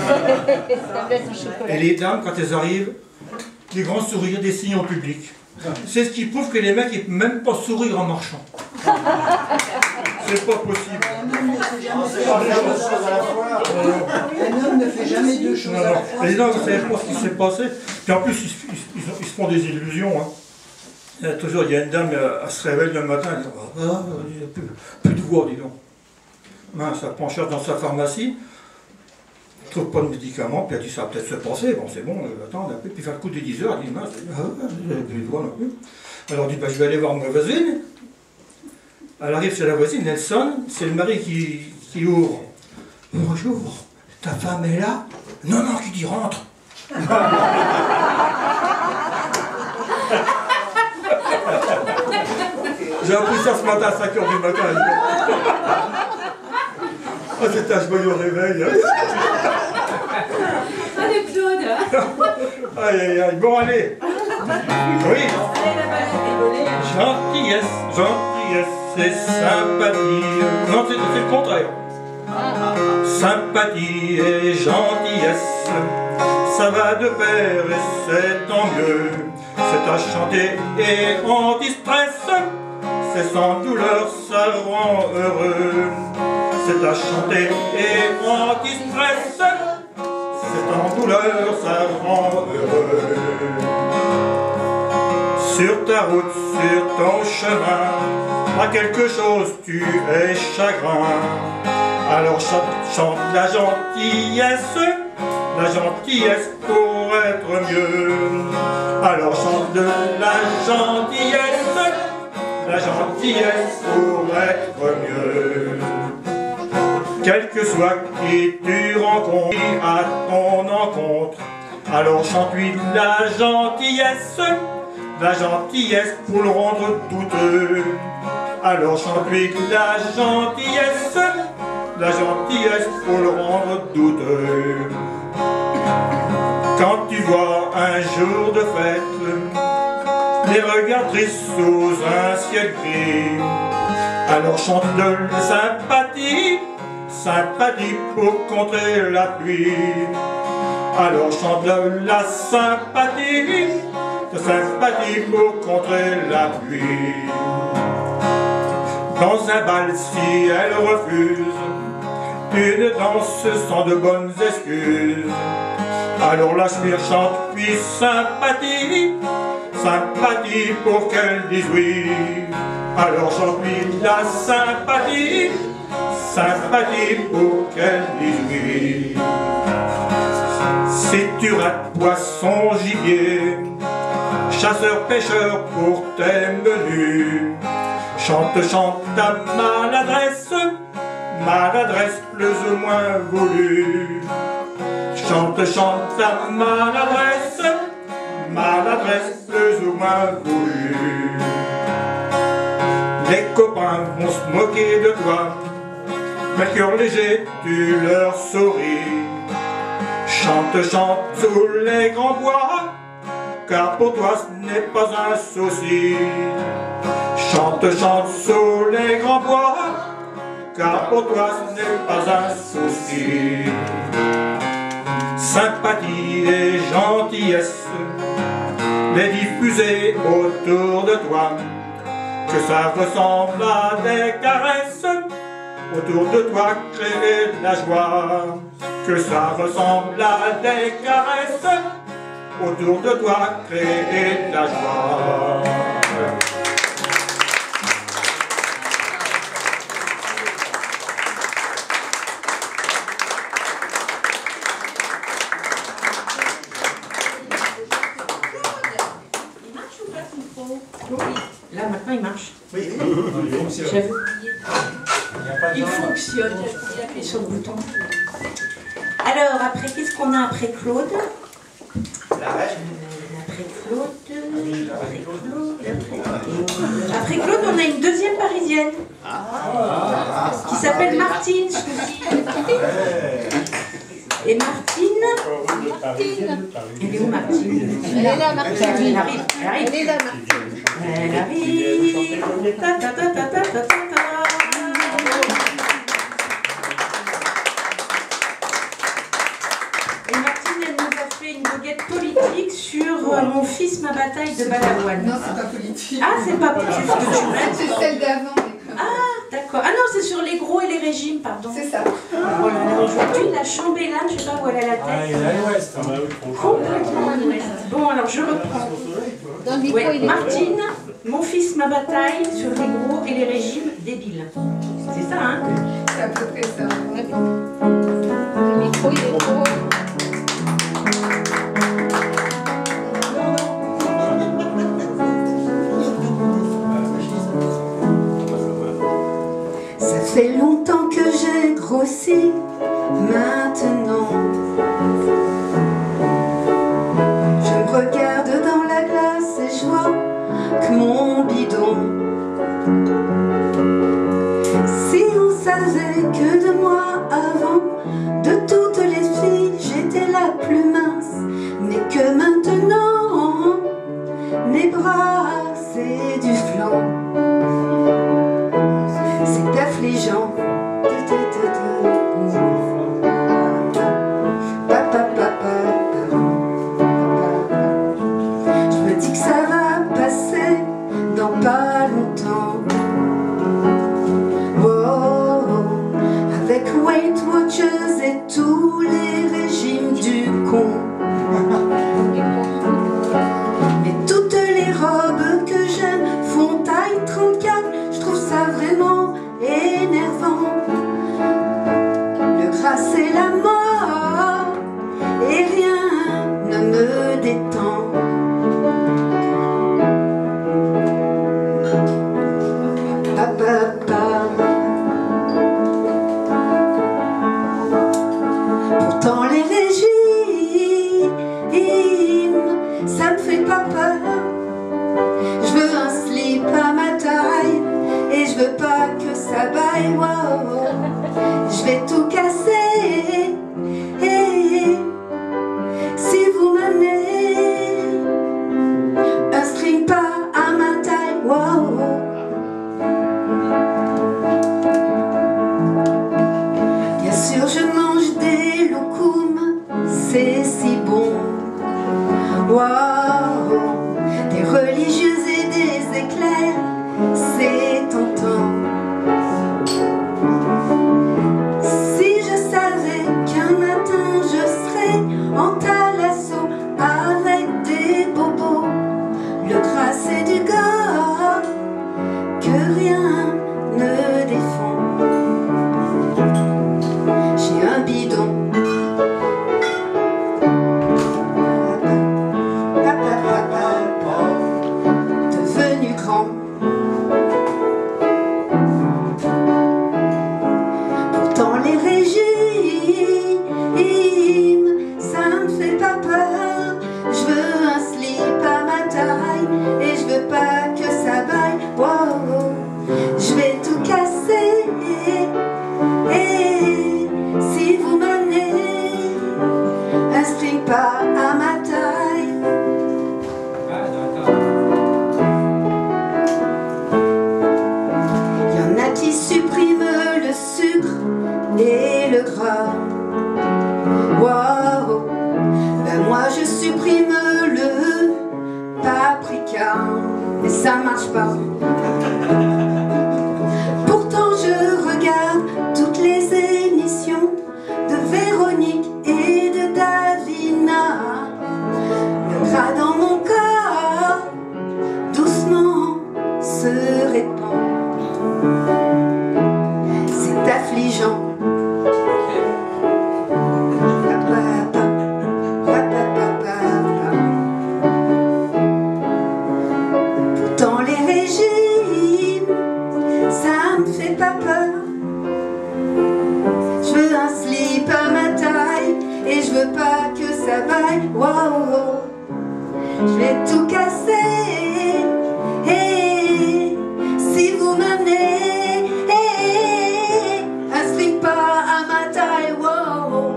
Et les dames, quand elles arrivent, les grands sourires, des signes en public. C'est ce qui prouve que les mecs, ils ne peuvent même pas sourire en marchant. C'est pas possible. Un homme ne fait jamais deux choses Non, à la non. fois. Les dames, vous savez pas ce qui s'est passé. Puis en plus, ils, ils, ils, ils se font des illusions. Hein. Il y a toujours, il y a une dame, elle se réveille le matin, elle dit « Ah, il n'y a plus, plus de voix, dis donc. » Mince, elle prend cher dans sa pharmacie, elle ne trouve pas de médicaments, puis elle dit ça va peut-être se passer, bon c'est bon, euh, attends, puis il fait le coup de dix heures, elle dit mince, ah, j'ai plus de voix non plus. Alors elle dit bah, je vais aller voir ma voisine. Elle arrive chez la voisine, elle sonne, c'est le mari qui, qui ouvre. Bonjour, ta femme est là? Non, non, qui dit rentre. J'ai appris ça ce matin à cinq heures du matin. Oh, c'était un joyeux réveil. Allez, Claude. Aïe, aïe, aïe. Bon, allez. Oui. Gentillesse, gentillesse, c'est sympathie. Non, c'est le contraire. Sympathie et gentillesse, ça va de pair et c'est tant mieux. C'est à chanter et anti-stress, c'est sans douleur, ça rend heureux. C'est à chanter et anti-stress, c'est en douleur, ça rend heureux. Sur ta route, sur ton chemin, à quelque chose tu es chagrin. Alors chante, chante la gentillesse, la gentillesse pour être mieux. Alors chante de la gentillesse, la gentillesse pour être mieux. Quel que soit qui tu rencontres à ton encontre, alors chante-lui la gentillesse, la gentillesse pour le rendre douteux. Alors chante-lui la gentillesse, la gentillesse pour le rendre douteux. Quand tu vois un jour de fête les regards tristes sous un ciel gris, alors chante de la sympathie, sympathie pour contrer la pluie. Alors chante de la sympathie, de sympathie pour contrer la pluie. Dans un bal, si elle refuse une danse sans de bonnes excuses, alors la spire chante puis sympathie, sympathie pour qu'elle dise oui. Alors chante puis la sympathie, sympathie pour qu'elle dise oui. Si tu rates poisson, gibier, chasseur, pêcheur pour tes menus, chante, chante ta maladresse, maladresse plus ou moins voulue. Chante, chante ta maladresse, maladresse plus ou moins voulue. Les copains vont se moquer de toi, mais le cœur léger, tu leur souris. Chante, chante sous les grands bois, car pour toi ce n'est pas un souci. Chante, chante sous les grands bois, car pour toi ce n'est pas un souci. sympathie et gentillesse, les diffuser autour de toi, que ça ressemble à des caresses, autour de toi créer de la joie, que ça ressemble à des caresses, autour de toi créer de la joie. Là, maintenant, il marche. Oui, il fonctionne. J'avais oublié. Il fonctionne. J'ai appuyé sur le bouton. Alors, après, qu'est-ce qu'on a après Claude? Après Claude. Après Claude. Après Claude, on a une deuxième parisienne. Qui s'appelle Martine. Et Martine. Martine. Elle est où Martine? Elle est là, Martine. Elle arrive. Elle arrive. Elle est là, Martine. Elle arrive. Ta ta ta ta ta ta ta. Et Martine, elle nous a fait une goguette politique sur euh, Mon fils, ma bataille de Balavoine. Non, c'est pas politique. Ah, c'est pas politique, c'est culturel. C'est celle d'avant. Ah, d'accord. Ah non, c'est sur les gros et les régimes, pardon. C'est ça. Voilà, aujourd'hui, la chambellane, je sais pas où elle a la tête. Ah, il est à l'ouest. Complètement à l'ouest. Bon, alors je reprends. Dans le micro, Ouais, il est Martine, Mon fils, ma bataille sur les gros et les régimes débiles. C'est ça, hein? C'est à peu près ça. Le micro, il est gros. Ça fait longtemps que j'ai grossi, maintenant je me regarde dans la glace et je vois que mon bidon. Si on savait que de moi avant, de toutes les filles j'étais la plus mince, mais que maintenant mes bras c'est du flanc. C'est affligeant. Je me dis que ça va passer dans pas longtemps. Oh, avec Weight Watchers et tous les régimes du con. Mais toutes les robes que j'aime font taille trente-quatre. Je trouve ça vraiment énervant. Le gras c'est la mort et rien ne me détend. Pa, pa, pa. Pourtant les régimes, ça me fait pas peur. Je veux un slip à ma taille et je veux pas que ça baille. Wow. Je vais tout casser. Hey, si vous m'amenez un string pas à ma taille. Wow. Bien sûr je mange des loukoums, c'est si bon. Wow. Des religieuses et des éclairs, c'est tentant. Si je savais qu'un matin je serais en thalasso avec des bobos, le gras c'est du gars que rien ne défend. J'ai un bidon devenu grand. Pourtant les régimes, ça me fait pas peur. Je veux un slip à ma taille et je veux pas que ça baille. Wow. Je vais tout casser. Et si vous menez un string pas à ma taille. Y en a qui suppriment le sucre et le gras. Wow, baille, waouh, je vais tout casser. Hey, si vous m'amenez hey, un slip à ma taille, waouh.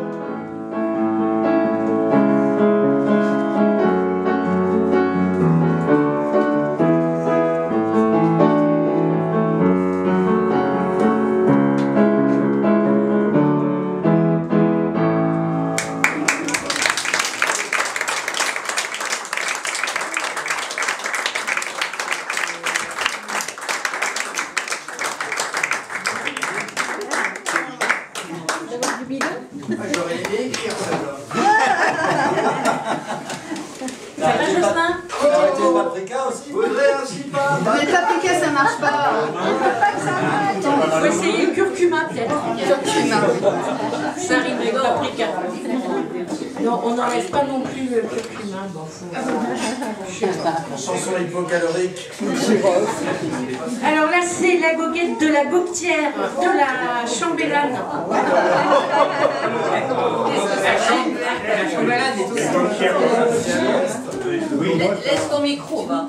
J'aurais aimé écrire ça. Ça va, Jocelyn? Arrêtez le paprika aussi. Voudrais un slip-up. Mais le paprika ça marche pas. Il faut essayer le curcuma peut-être. Curcuma. Ça arrive avec paprika. Non, on n'enlève pas non plus le curcuma. Bon, faut... Chanson hypocalorique. Alors là, c'est la goguette de la goguetière, de la chambellane. La chambellane est aussi. Oui. Laisse ton micro, va.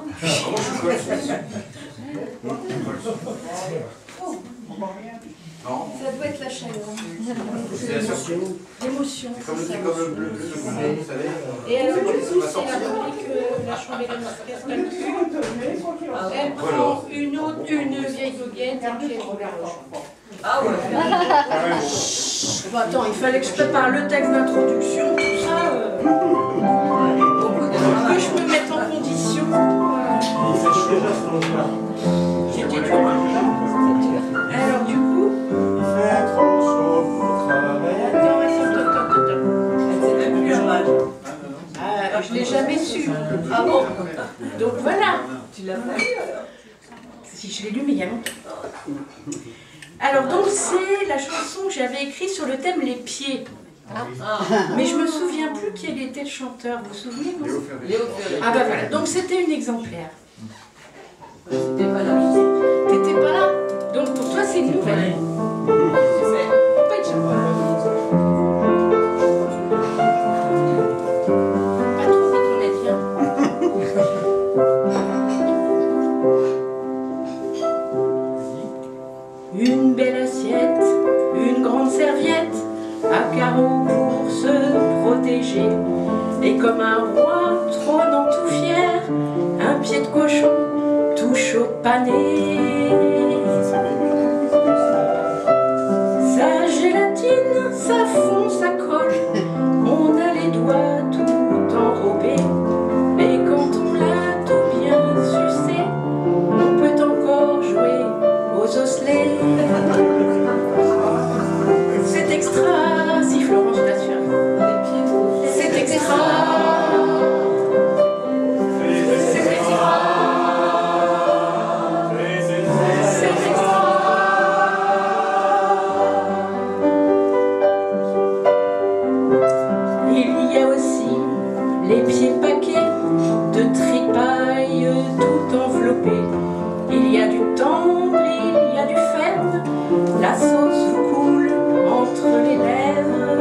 Ça doit être la chaleur. C'est la surprise. L'émotion. C'est comme le comme le bleu de Congo, vous savez. Et alors, du coup, c'est la rubrique euh, la chambellane se casse pas le cul. Elle prend une autre, une vieille goguette, un pied de la roche. Ah ouais. Bon, attends, il fallait que je prépare le texte d'introduction, tout ça. Euh... Que je me mette en condition. J'étais dur. Alors, du coup. Il fait trop chaud pour travailler. Attends, attends, attends, attends, attends. C'est même plus un Ah, je l'ai jamais su. Ah bon? Donc voilà. Tu l'as pas lu alors? Si, je l'ai lu, mais il y a longtemps. Alors, donc, c'est la chanson que j'avais écrite sur le thème les pieds. Ah. Mais je me souviens plus quel était le chanteur. Vous vous souvenez? Léo Ferré. Ah bah voilà, donc c'était une exemplaire. T'étais pas là. T'étais pas là? Donc pour toi c'est une nouvelle. Faut pas être jaloux. Pas trop vite on est bien. Une belle assiette, une grande serviette à carreaux pour se protéger. Et comme un roi trônant tout fier, un pied de cochon touche au pané. Ça gélatine, ça fond, ça colle, on a les doigts tout enrobés. Et quand on l'a tout bien sucé, on peut encore jouer aux osselets. C'est extra, si Florence l'assure. C'est extra. C'est extra. C'est extra. Il y a aussi les pieds paquets de tripaille tout enveloppés. Il y a du tendre, il y a du ferme, la sauce vous coule entre les lèvres.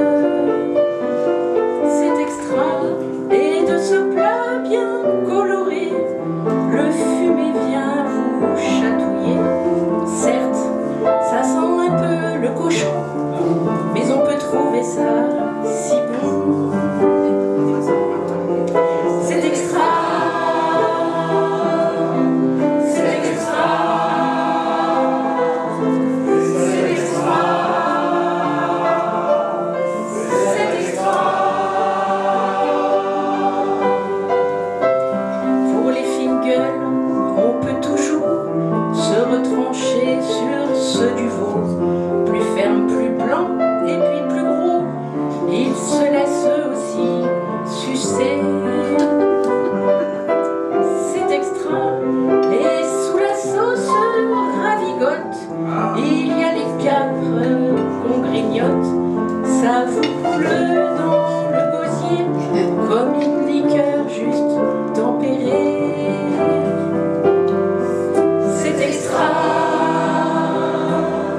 C'est extra, et de ce plat bien coloré, le fumé vient vous chatouiller. Certes, ça sent un peu le cochon, mais on peut trouver ça si bon. C'est extra. C'est extra. C'est extra. C'est extra. Pour les fines gueules, on peut toujours se retrancher sur ceux du veau. Plus ferme, plus blanc, et puis plus gros. Ils se laissent eux aussi sucer. C'est extra. Et sous la sauce ravigote, il y a les capres qu'on grignote. Ça vous coule dans le gosier comme une liqueur juste tempérée. C'est extra.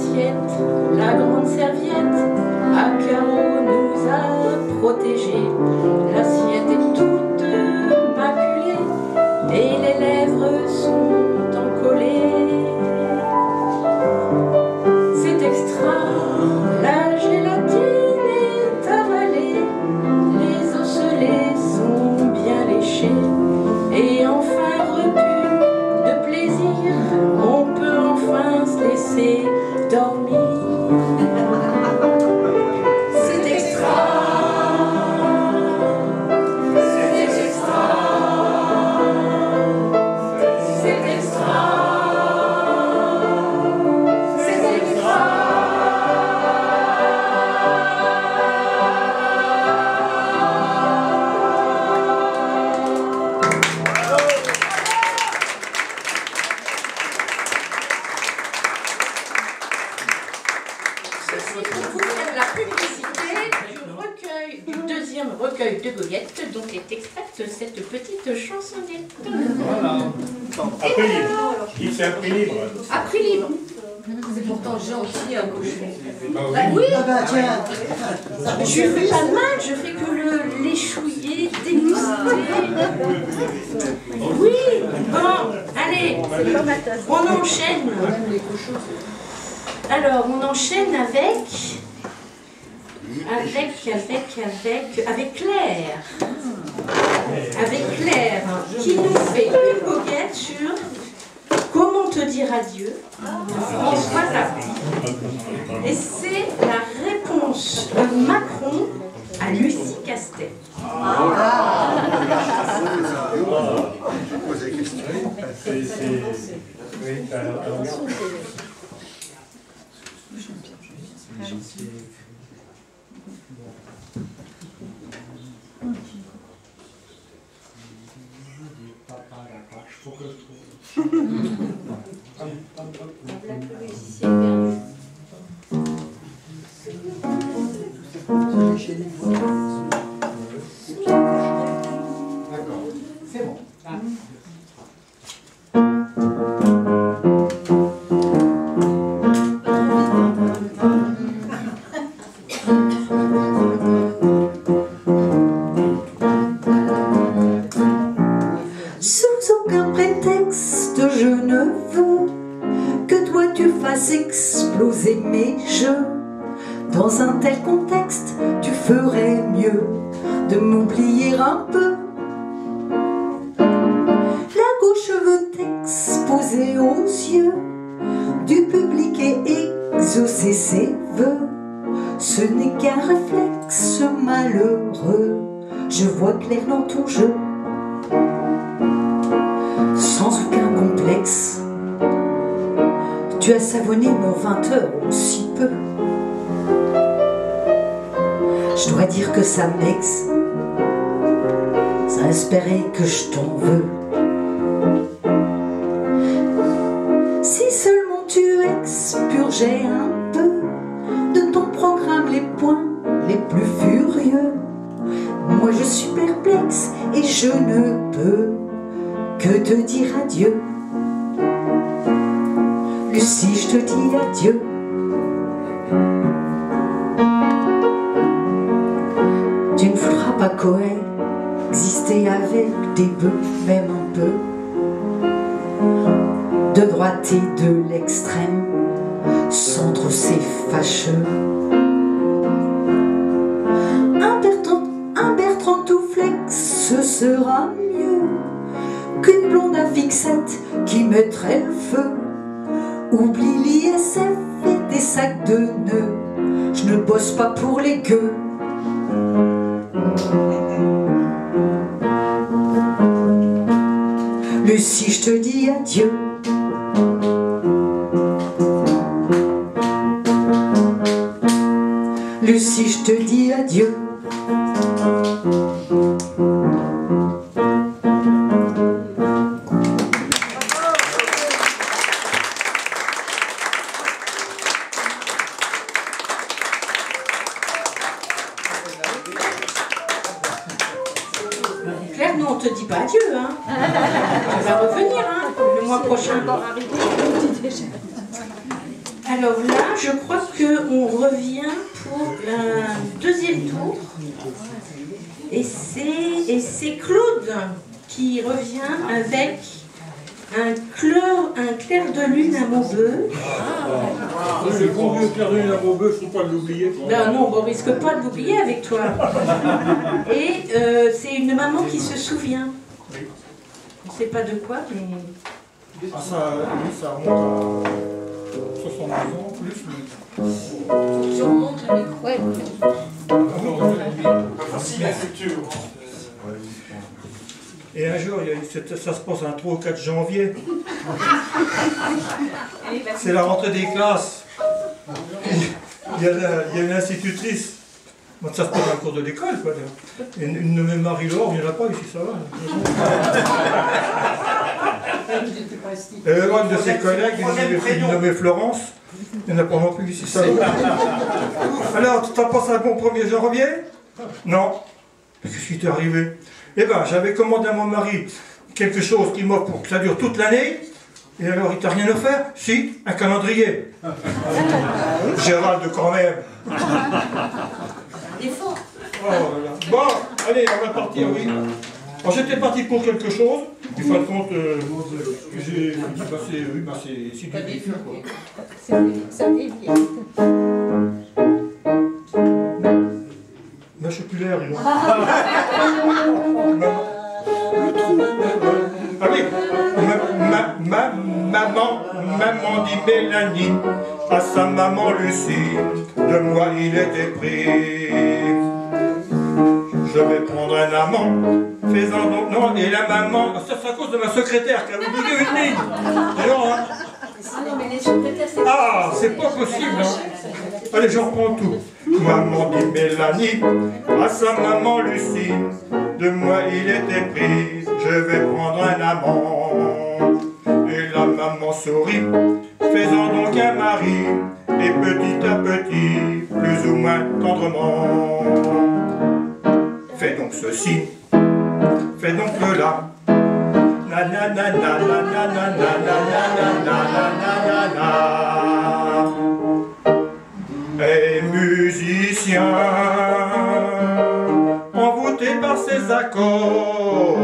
l'assiette, la grande serviette, à carreaux nous a protégés. L'assiette est toute maculée et les lèvres sont encollées. C'est extra, la gélatine est avalée, les osselets sont bien léchés. Et enfin repu de plaisir, on peut enfin se laisser dormir. C'est extra, c'est extra, c'est extra, c'est extra. Pour vous faire la publicité du recueil, du deuxième recueil de goguettes, dont est extraite cette petite chansonnette. Voilà. À prix libre. Il c'est à prix libre. À prix libre. C'est pourtant gentil à boucher. Bah oui. Bah oui. Ah bah tiens. Je fais pas de mal, je fais que le l'échouiller, déguster. Oui. Bon, allez, on enchaîne. Alors, on enchaîne avec, avec, avec, avec, avec Claire. Avec Claire, qui nous fait une goguette sur Comment te dire adieu de François Zappi. Et c'est la réponse de Macron à Lucie Castet. Ah. D'accord, c'est bon. Ah. Sous aucun prétexte, je ne veux que toi tu fasses exploser mes jeux. Dans un tel contexte, tu ferais mieux de m'oublier un peu. La gauche veut t'exposer aux yeux du public et exaucer ses vœux. Ce n'est qu'un réflexe malheureux, je vois clair dans ton jeu. Sans aucun complexe, tu as savonné mon vingt heures si peu. Je dois dire que ça m'ex, sans espérer que je t'en veux. Si seulement tu expurgeais un peu de ton programme les points les plus furieux. Moi je suis perplexe et je ne peux que te dire adieu. Lucie, je te dis adieu. Tu ne voudras pas coexister avec des bœufs, même un peu. De droite et de l'extrême, centre c'est fâcheux. Un Bertrand, un Bertrand tout flex, ce sera mieux qu'une blonde à fixette qui mettrait le feu. Oublie l'I S F et tes sacs de nœuds, je ne bosse pas pour les gueux. Lucie, je te dis adieu. Lucie, je te dis adieu. Claire, nous on te dit pas adieu, hein. Tu vas revenir, hein, le mois prochain. Alors là, je crois qu'on revient pour un deuxième tour. Et c'est Claude qui revient avec un, cleur, un clair de lune à Maubeuge. Ah, j'ai conduit au clair de lune à Maubeuge, il ne faut pas l'oublier. Ben non, on ne risque pas de l'oublier avec toi. Et euh, c'est une maman qui se souvient. On ne sait pas de quoi, mais... Ah, ça, oui, ça remonte à soixante-dix ans, plus. Mais... Je remonte le micro. Ouais. Et un jour, il y a eu, ça se passe un trois ou quatre janvier. C'est la rentrée des classes. Il y a, la, il y a une institutrice. Bon, ça se passe dans le cours de l'école, quoi. Une, une nommée Marie-Laure, il n'y en a pas ici, ça va. Et une de ses collègues, une nommée Florence, il n'y en a pas non plus ici, ça va. Alors, tu as passé un bon premier janvier? Non. Qu'est-ce qui t'est arrivé? Eh bien, j'avais commandé à mon mari quelque chose qui m'offre pour que ça dure toute l'année. Et alors, il t'a rien offert? Si, un calendrier. Gérald, quand même. Défaut. Oh là là. Bon, allez, on va partir, oui. Alors, j'étais parti pour quelque chose. Du fin de compte, euh, j'ai dit, bah, c'est oui, bah, c'est du défi, quoi. Ça dévie. Mais je suis plus l'air, dis donc. Ah oui, ma, ma, ma, maman, maman dit Mélanie, à sa maman Lucie, de moi il était pris. Je vais prendre un amant, faisant donc non, et la maman, ça c'est à cause de ma secrétaire qui a oublié une ligne. Non, hein. Ah non, mais les secrétaires, c'est... Ah, c'est pas possible, hein. Allez, j'en reprends tout. Maman dit Mélanie, à sa maman Lucie, de moi il était pris, je vais prendre un amant. Et la maman sourit, faisant donc un mari, et petit à petit, plus ou moins tendrement. Fais donc ceci, fais donc cela. Na na na na na na na na na na na na. Et musicien, envoûté par ses accords,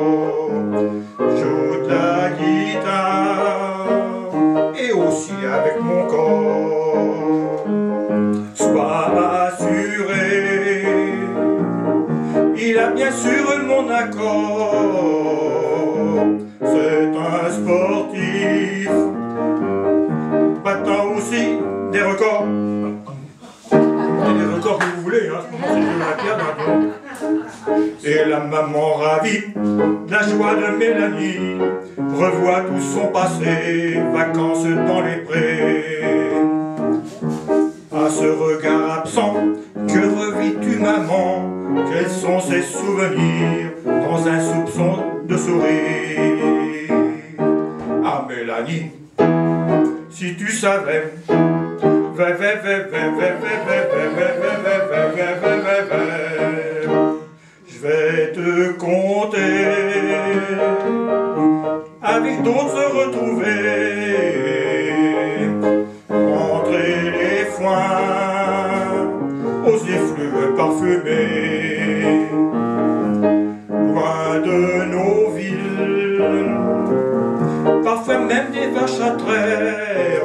joue de la guitare et aussi avec mon corps. Sois assuré, il a bien sûr mon accord. C'est un sportif, battant aussi des records. Et des records que vous voulez, hein, c'est de l'Olympiade. Et la maman ravie, la joie de Mélanie, revoit tout son passé, vacances dans les prés. À ce regard absent, que revis-tu maman? Quels sont ses souvenirs dans un soupçon de sourire? Ah Mélanie, si tu savais, je vais te compter, avec d'autres se retrouver, rentrer les foins aux effluves parfumés, loin de nos villes, parfois même des vaches à traire.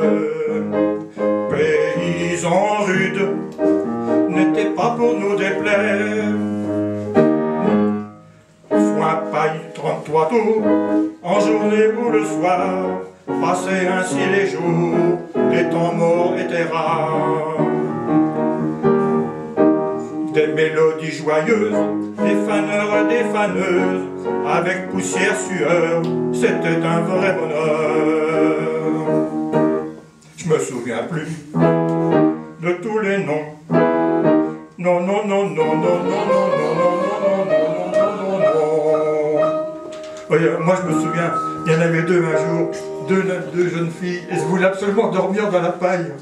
Paysans rudes n'étaient pas pour nous déplaire. Foin, paille, trente-trois tours, en journée ou le soir, passaient ainsi les jours, les temps morts étaient rares. Des mélodies joyeuses, des faneurs, des faneuses, avec poussière, sueur, c'était un vrai bonheur. Je me souviens plus de tous les noms. Non, non, non, non, non, non, non, non, non, non, non, non, non, non. Moi je me souviens, il y en avait deux un jour, deux, deux jeunes filles, elles voulaient absolument dormir dans la paille.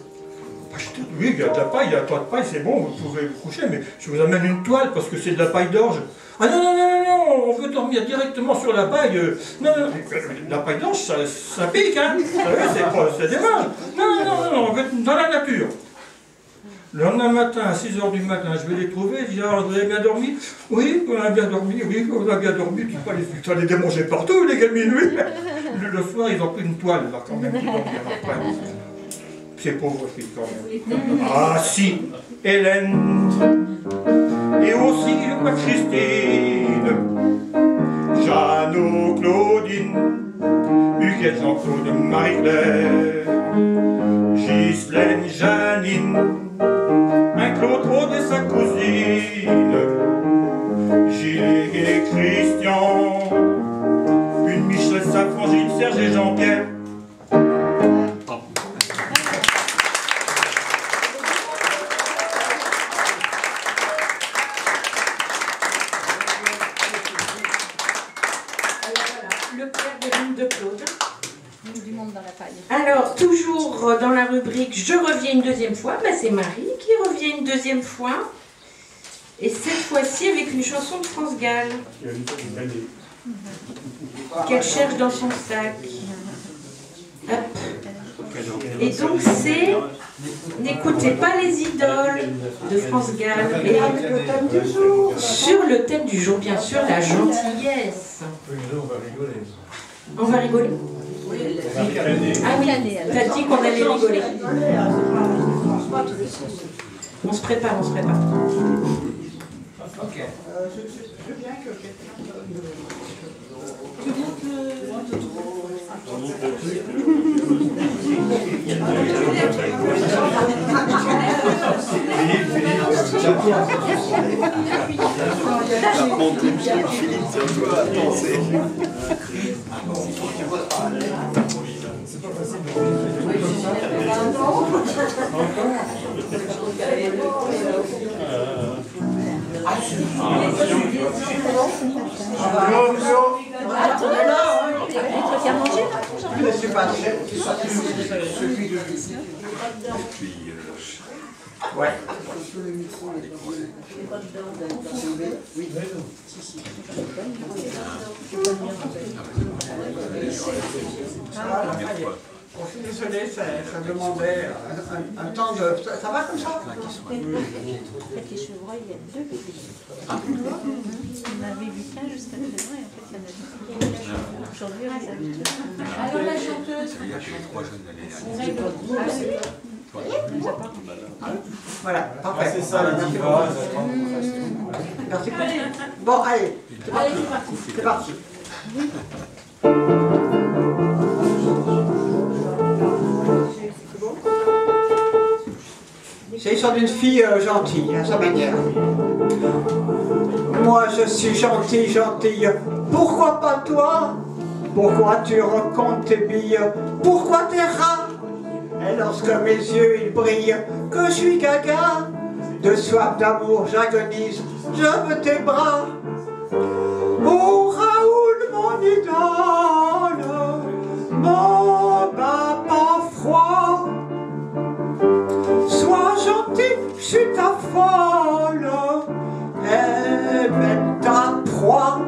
Oui, il y a de la paille, il y a trois de paille, c'est bon, vous pouvez vous coucher, mais je vous amène une toile parce que c'est de la paille d'orge. Ah non, non, non, non, on veut dormir directement sur la paille. Euh, non, non, la paille blanche, ça, ça pique, hein. Vous savez, c'est dommage. Non, non, non, non, on veut être dans la nature. Le lendemain matin, à six heures du matin, je vais les trouver, je dis, alors, vous avez bien dormi? Oui, on a bien dormi, oui, on a bien dormi, tu peux les ça les démanger partout, les gamines, oui. Le, le soir, ils ont pris une toile, là, quand même, qui dormir après. C'est pauvre fille, quand même. Ah, si, Hélène, et aussi ma Christine, Jeannot, Claudine, Huguette, Jean-Claude, Marie-Claire, Ghislaine, Janine, un Claude Aude et sa cousine, Gilles et Christian, une Michel, sa frangine, Serge et Jean-Pierre. Alors, toujours dans la rubrique « Je reviens une deuxième fois », ben c'est Marie qui revient une deuxième fois. Et cette fois-ci avec une chanson de France Gall. Qu'elle cherche dans son sac. Hop. Et donc c'est « N'écoutez pas les idoles » de France Gall. Et sur le thème du jour, bien sûr, la gentillesse. On va rigoler. Ah oui, t'as dit qu'on allait rigoler. On se prépare, on se prépare. Ok. Je veux bien que quelqu'un... Tu montes Ouais. Je suis désolé, ça, ça demandait un, un, un temps de... Ça, ça va comme ça? Avec les chevreuils, il y a deux bébés. On avait vu qu'un jusqu'à présent et en fait, il y en a deux. Aujourd'hui, on les a vus deux. Alors la chanteuse. Il y a trois jeunes d'année. Voilà, parfait. C'est ça, les divas. Merci. Bon, allez, c'est parti. C'est parti. C'est l'histoire d'une fille euh, gentille, à sa manière. Moi je suis gentille, gentille, pourquoi pas toi? Pourquoi tu recomptes tes billes? Pourquoi t'es rat? Et lorsque mes yeux ils brillent, que je suis gaga, de soif d'amour j'agonise, je veux tes bras. Oh Raoul mon idole, mon papa froid, sois gentil, je suis ta folle, et même ta proie.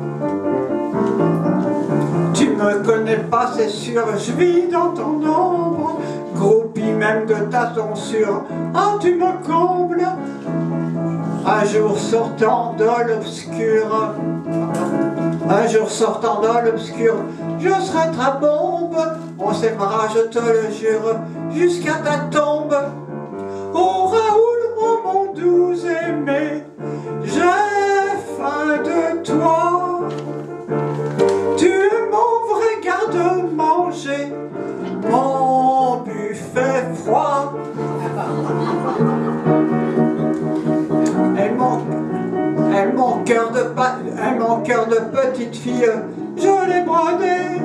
Tu me connais pas, c'est sûr, je vis dans ton ombre, groupie même de ta tonsure, ah tu me combles. Un jour sortant de l'obscur, un jour sortant de l'obscur, je serai ta bombe, on s'aimera, je te le jure, jusqu'à ta tombe. Oh Raoul, oh mon doux aimé, j'ai faim de toi. Tu es mon vrai garde-manger, mon buffet froid. Et mon, et mon cœur de, et mon cœur de petite fille, je l'ai brodé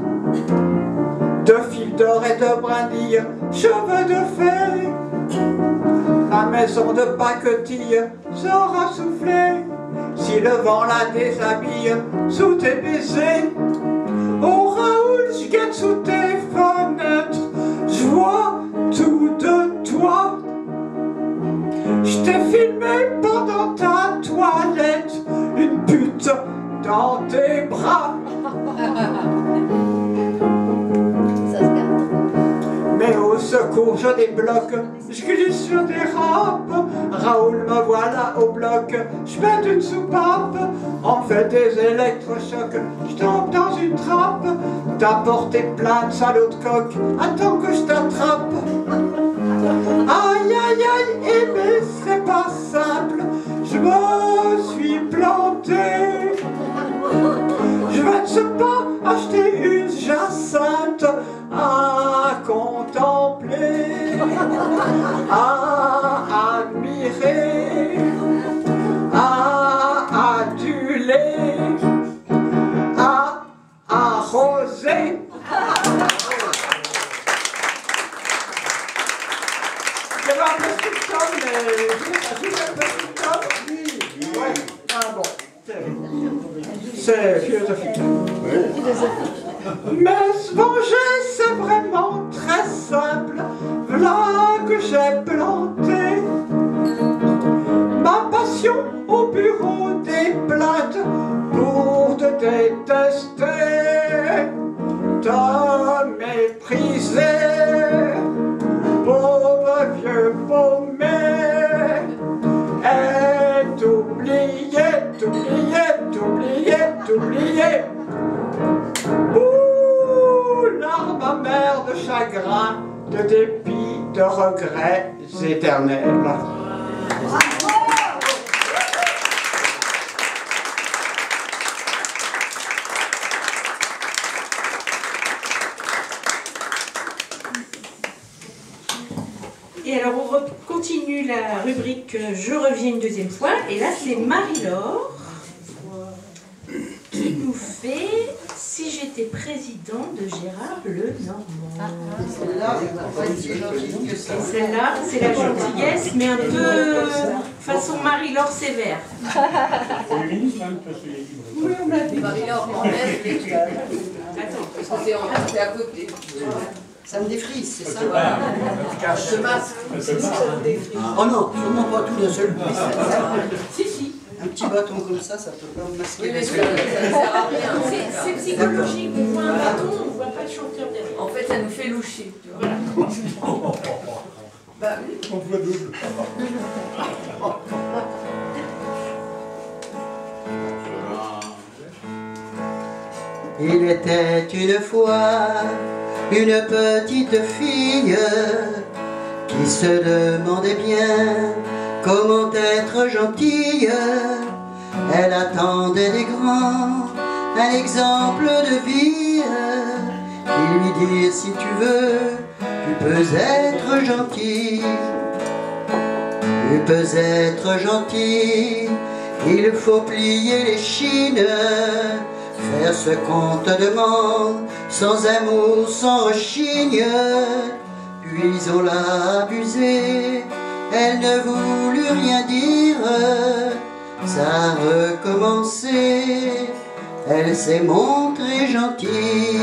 de fils d'or et de brindilles, cheveux de fée. Ma maison de paquetille sera soufflée si le vent la déshabille sous tes baisers. Oh Raoul, je guette sous tes fenêtres, je vois tout de toi. Je t'ai filmé pendant ta toilette, une pute dans tes bras. Mais au secours, je débloque, je glisse, je dérape. Raoul, me voilà au bloc, je pète une soupape. On fait des électrochocs, je tombe dans une trappe. T'as porté plainte, salaud de coq, attends que je t'attrape. Aïe, aïe, aïe, eh mais c'est pas simple, je me suis planté. Je vais ne pas acheter une jacinthe à contempler, à admirer, à aduler, à arroser. Je vais un petit tom, mais juste un petit tom. Ouais, ah bon. C'est philosophique. Mais se venger, c'est vraiment très simple. Voilà que j'ai planté ma passion au bureau des plaintes pour te détester, te mépriser, pauvre vieux paumé, et t'oublier, t'oublier, t'oublier, t'oublier. Ouh, larmes amères de chagrin, de dépit, de regrets éternels. Et alors on continue la rubrique « Je reviens une deuxième fois » et là c'est Marie-Laure qui nous fait « Si j'étais président de Gérard Lenormand ». Et celle-là, c'est la gentillesse, mais un peu façon Marie-Laure sévère. Oui, on l'a dit. Marie-Laure, on laisse les trucs. Attends, parce que c'est à côté. Ça me défrise, c'est ça? Je masque. Oh non, sûrement pas tout d'un seul. Si, si. Un petit bâton comme ça, ça peut pas me masquer. Oui, mais ça ne sert à rien. C'est psychologique, on voit un bâton, on ne voit pas le chanteur derrière. En fait, ça nous fait loucher. Voilà. Bah oui. On voit double. Il était une fois une petite fille qui se demandait bien comment être gentille. Elle attendait des grands un exemple de vie qui lui dit si tu veux, tu peux être gentil. Tu peux être gentil, il faut plier les chines, faire ce qu'on te demande, sans amour, sans rechigne. Puis on l'a abusée, elle ne voulut rien dire. Ça a recommencé, elle s'est montrée gentille.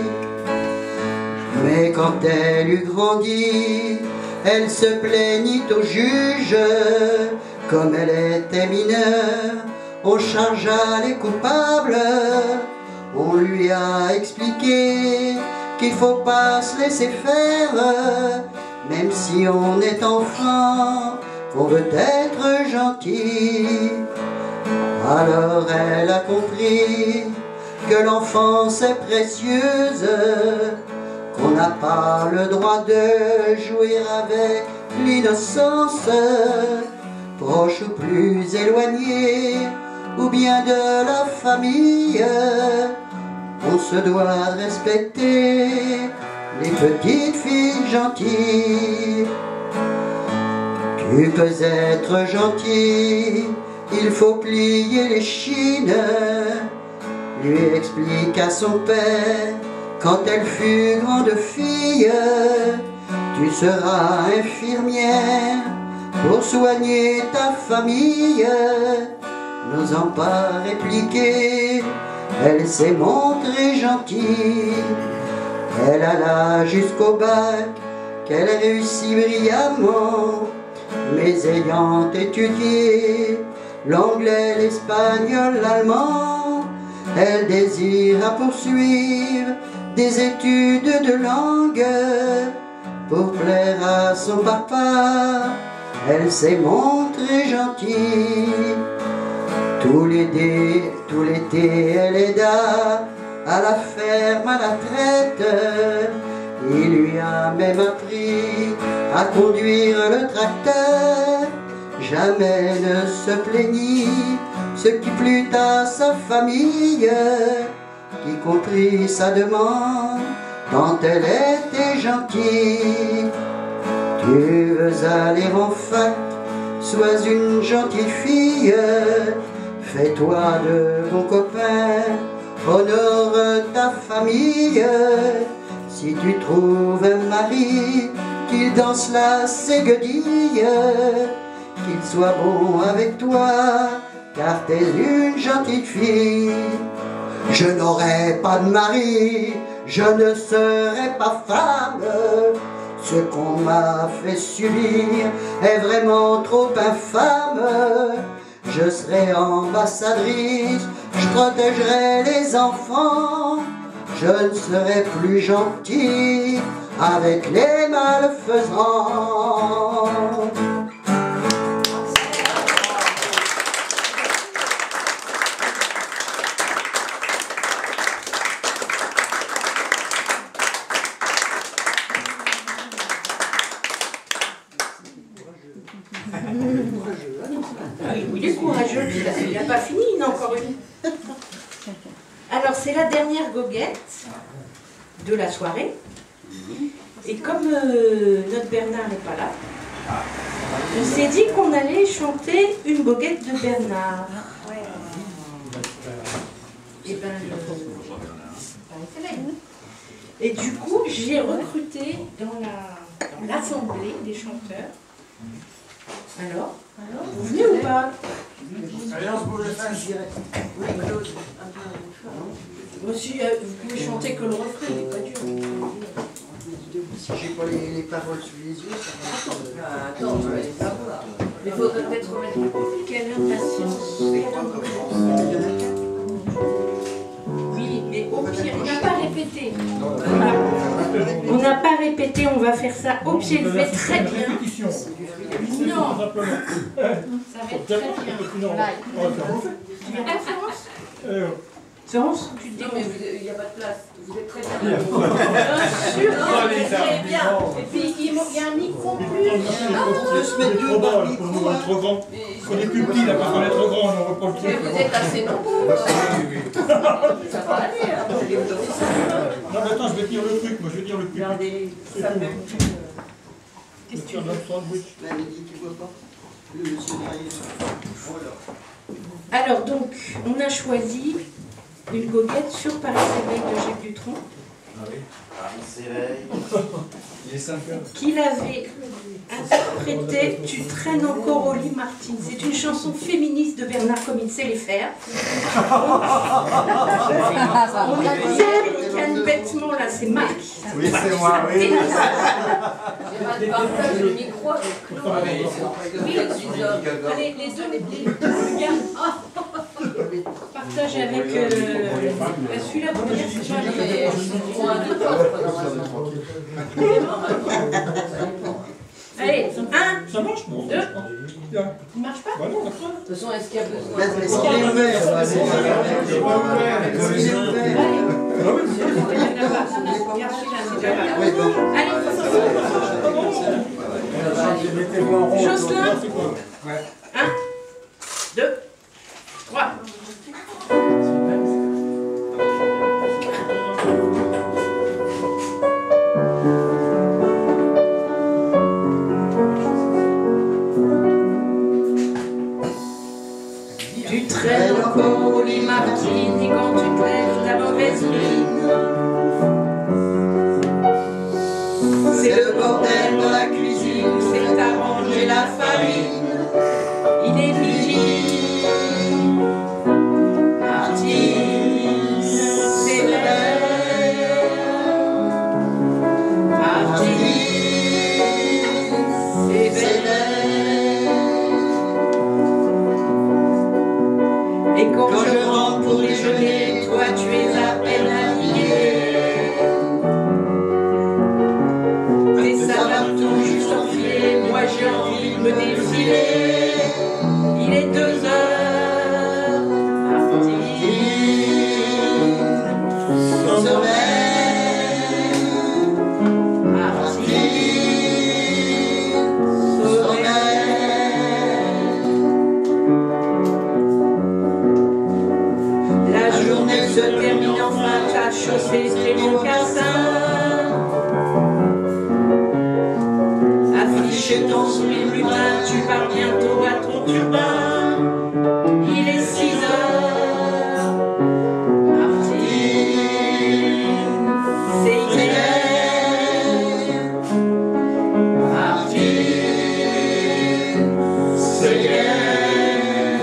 Mais quand elle eut grandi, elle se plaignit au juge. Comme elle était mineure, on chargea les coupables. On lui a expliqué qu'il faut pas se laisser faire, même si on est enfant, qu'on veut être gentil. Alors elle a compris que l'enfance est précieuse, qu'on n'a pas le droit de jouer avec l'innocence, proche ou plus éloigné, ou bien de la famille. On se doit respecter les petites filles gentilles. Tu peux être gentil, il faut plier les chines. Lui explique à son père, quand elle fut grande fille, tu seras infirmière pour soigner ta famille. N'osant pas répliquer, elle s'est montrée gentille. Elle alla jusqu'au bac, qu'elle réussit brillamment. Mais ayant étudié l'anglais, l'espagnol, l'allemand. Elle désire à poursuivre des études de langue pour plaire à son papa. Elle s'est montrée gentille. Tout l'été, tout l'été, elle aida à la ferme, à la traite. Il lui a même appris à conduire le tracteur. Jamais ne se plaignit, ce qui plut à sa famille, qui comprit sa demande quand elle était gentille. Tu veux aller en fac, sois une gentille fille, fais-toi de bons copains, honore ta famille. Si tu trouves un mari, qu'il danse la séguedille, qu'il soit bon avec toi, car t'es une gentille fille. Je n'aurai pas de mari, je ne serai pas femme. Ce qu'on m'a fait subir est vraiment trop infâme. Je serai ambassadrice, je protégerai les enfants. Je ne serai plus gentil avec les malfaisants. Il est courageux, il n'a pas fini, il en a encore une. Alors c'est la dernière goguette de la soirée. Et comme euh, notre Bernard n'est pas là, on s'est dit qu'on allait chanter une goguette de Bernard. Et ben, le... Et du coup, j'ai recruté dans la dans l'assemblée des chanteurs. Alors, Alors, vous venez ou pas? Allez, on se bouge le face. Aussi, euh, vous pouvez chanter que le refrain, il n'est pas dur. Si j'ai pas les, les paroles sous les yeux, ça va. Attends, tu vas les savoir. Il faudrait peut-être remettre le public. Quelle impatience. Oui, mais au pire, on n'a pas répété. On n'a pas répété, on va faire ça au pied levé très bien. Non, ça va être très bien. Tu viens pas, Florence? Florence, tu te dis, Non, mais il n'y a pas de place. Vous êtes très bien. Bien sûr, très bien. Et puis, il y a un micro plus. On peut se mettre deux dans le micro. On est trop grand. On est plus petit là, parce qu'on est trop grand, on n'en reprend le truc. Mais vous êtes assez nombreux. Ça va aller, hein. Je vais vous donner ça. Non, mais attends, je vais dire le truc, moi je vais dire le truc. Regardez, ça fait. Qu'est-ce que tu veux? Alors, donc, on a choisi une goguette sur Paris s'éveille de Jacques Dutronc. Ah oui, Paris s'éveille. Il est cinq heures. Qu'il avait interprété Tu traînes encore au lit, Martine. C'est une chanson féministe de Bernard comme il sait les faire. On a dit américaine bêtement, là, c'est Marc. Oui, c'est moi, oui. J'ai pas de partage le micro avec Claude. Oui, allez, les deux, les deux, regarde. Partage avec euh, celui-là, vous dire c'est pas les... Allez, un, ça marche, non? deux, il marche pas? Bah non, de toute façon, est-ce qu'il y a besoin? Est-ce qu'il est ouvert? Allez, Jocelyn, un, deux, trois. Tu traînes encore au lit, Martine, et quand tu te lèves, ta mauvaise mine. C'est le bordel dans la cuisine, c'est arranger la farine. Il est midi. Martine s'éveille. Martine s'éveille. j'ai envie de me défiler. Il est deux heures, Martine, sommeil, Martine, sommeil. La journée se termine enfin, ta chaussée, c'est mon cassin. Affiché ton sourire lutin, tu pars bientôt à ton turbin. Il est six heures, Martine, c'est hier. Martine, c'est hier.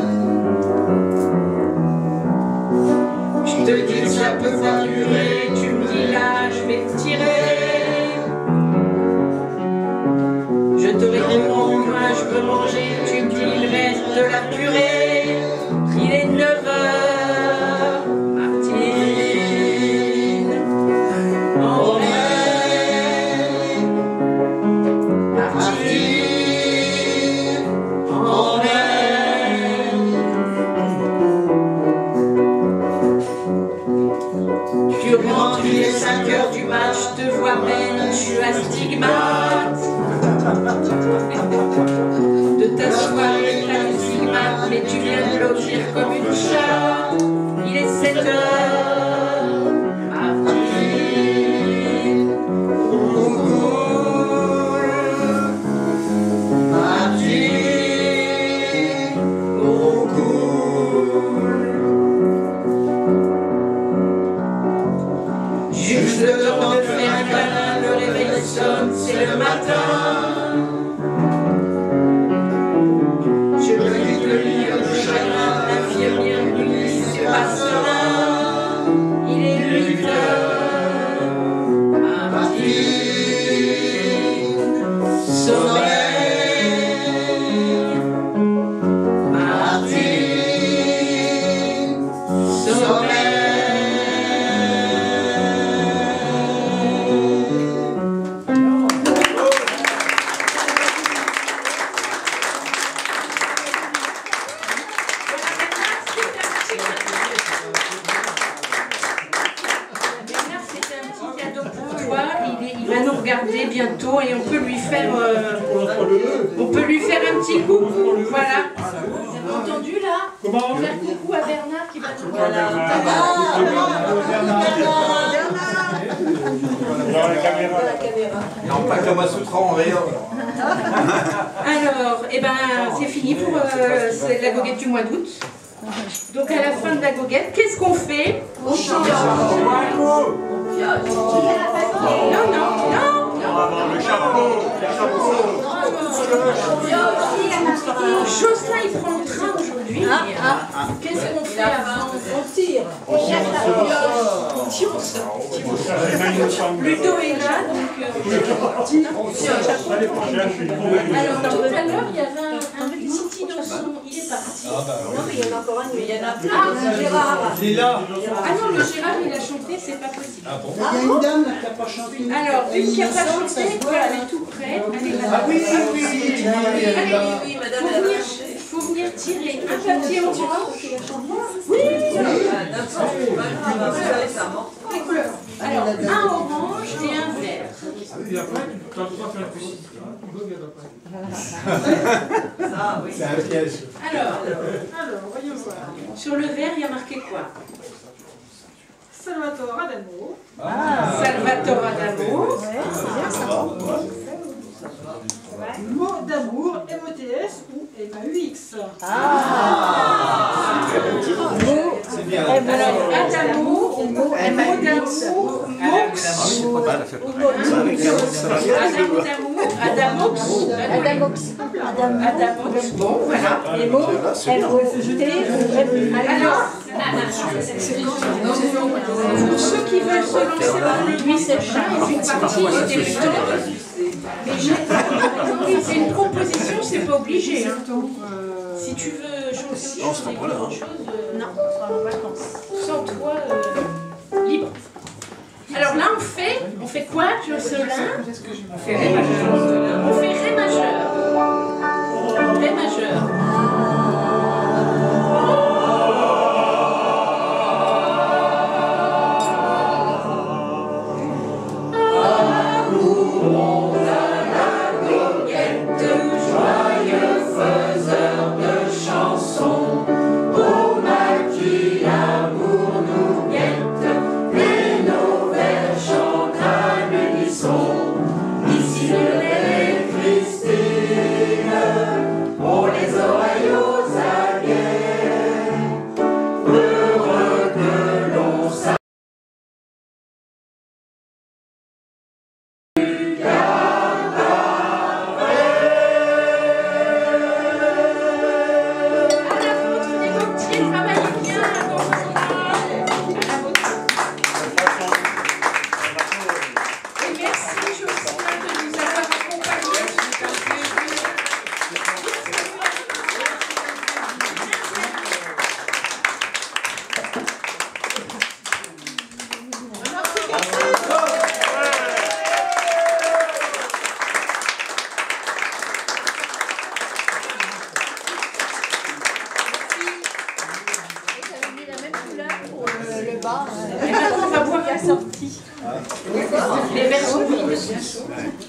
Je te dis que ça peut pas durer, tu me dis là, je vais te tirer. Je te réponds, moi je peux manger, tu me dis il reste de la purée. Il est neuf heures, Martine, en rêve. Martine, en rêve. Tu rentres, il est cinq heures du match, je te vois peine, je suis astigmate. De ta soirée, t'as des stigmates, mais tu viens de blottir comme une chatte. Il est sept heures, Martine, roucoule. Martine, roucoule. Juste le temps de faire un câlin, le réveil sonne, c'est le matin. Je me dis que le livre de chagrin, l'infirmière nuit se passera. Il est huit heures, Martine, sommeil. Martine, sommeil. Bientôt et on peut lui faire euh, on peut lui faire un petit coucou, voilà. Vous avez entendu là? Comment? Faire coucou à Bernard qui va nous regarder. Dans la caméra. Non, pas comme un soutra en rire. Alors, et eh ben c'est fini pour euh, la goguette du mois d'août. Donc à la fin de la goguette, qu'est-ce qu'on fait? On chante. Non, non, non. Avant le chapeau, le chapeau. Jocelyn, il prend le train aujourd'hui. Qu'est-ce qu'on fait avant? On tire. On tire, on sort. Ludo est là, donc... Alors, tout à l'heure, il y avait un petit innocent. Il est parti. Non, mais il y en a encore un. Il y en a plein. Ah, Gérard. Il est là. Ah non, le Gérard, il a chanté, c'est pas possible. Ah bon? Il y a une dame là, qui n'a pas chanté. Alors, une qui n'a pas chanté, voilà, elle est tout près. Ah oui, oui, oui, oui, madame. Il faut venir tirer un papier orange. Oui. Les couleurs. Alors, un orange et un vert. C'est un piège. Alors, sur le vert, il y a marqué quoi? Salvatore Adamo. Ah. Salvatore Adamo. Ouais, c'est bien ça. Mot d'amour, M O T S ou M A U X. Ah. C'est bien. Alors, Adamo, mot d'amour, mox. Adamox. Adamox. Adamox. Bon, voilà. Les mots, M O T ou M U. Alors, pour ceux qui veulent se lancer dans le nuit prochain, une partie des lecteurs. C'est une proposition, c'est pas obligé. Hein. Si tu veux jouer aussi, non, c'est pas là. Hein. Non, on sera en vacances. Sans toi, euh, libre. Alors là, on fait, on fait quoi, Jocelyn? On fait Ré majeur. On fait Ré majeur. bas. On va voir la sortie. Les versions vides.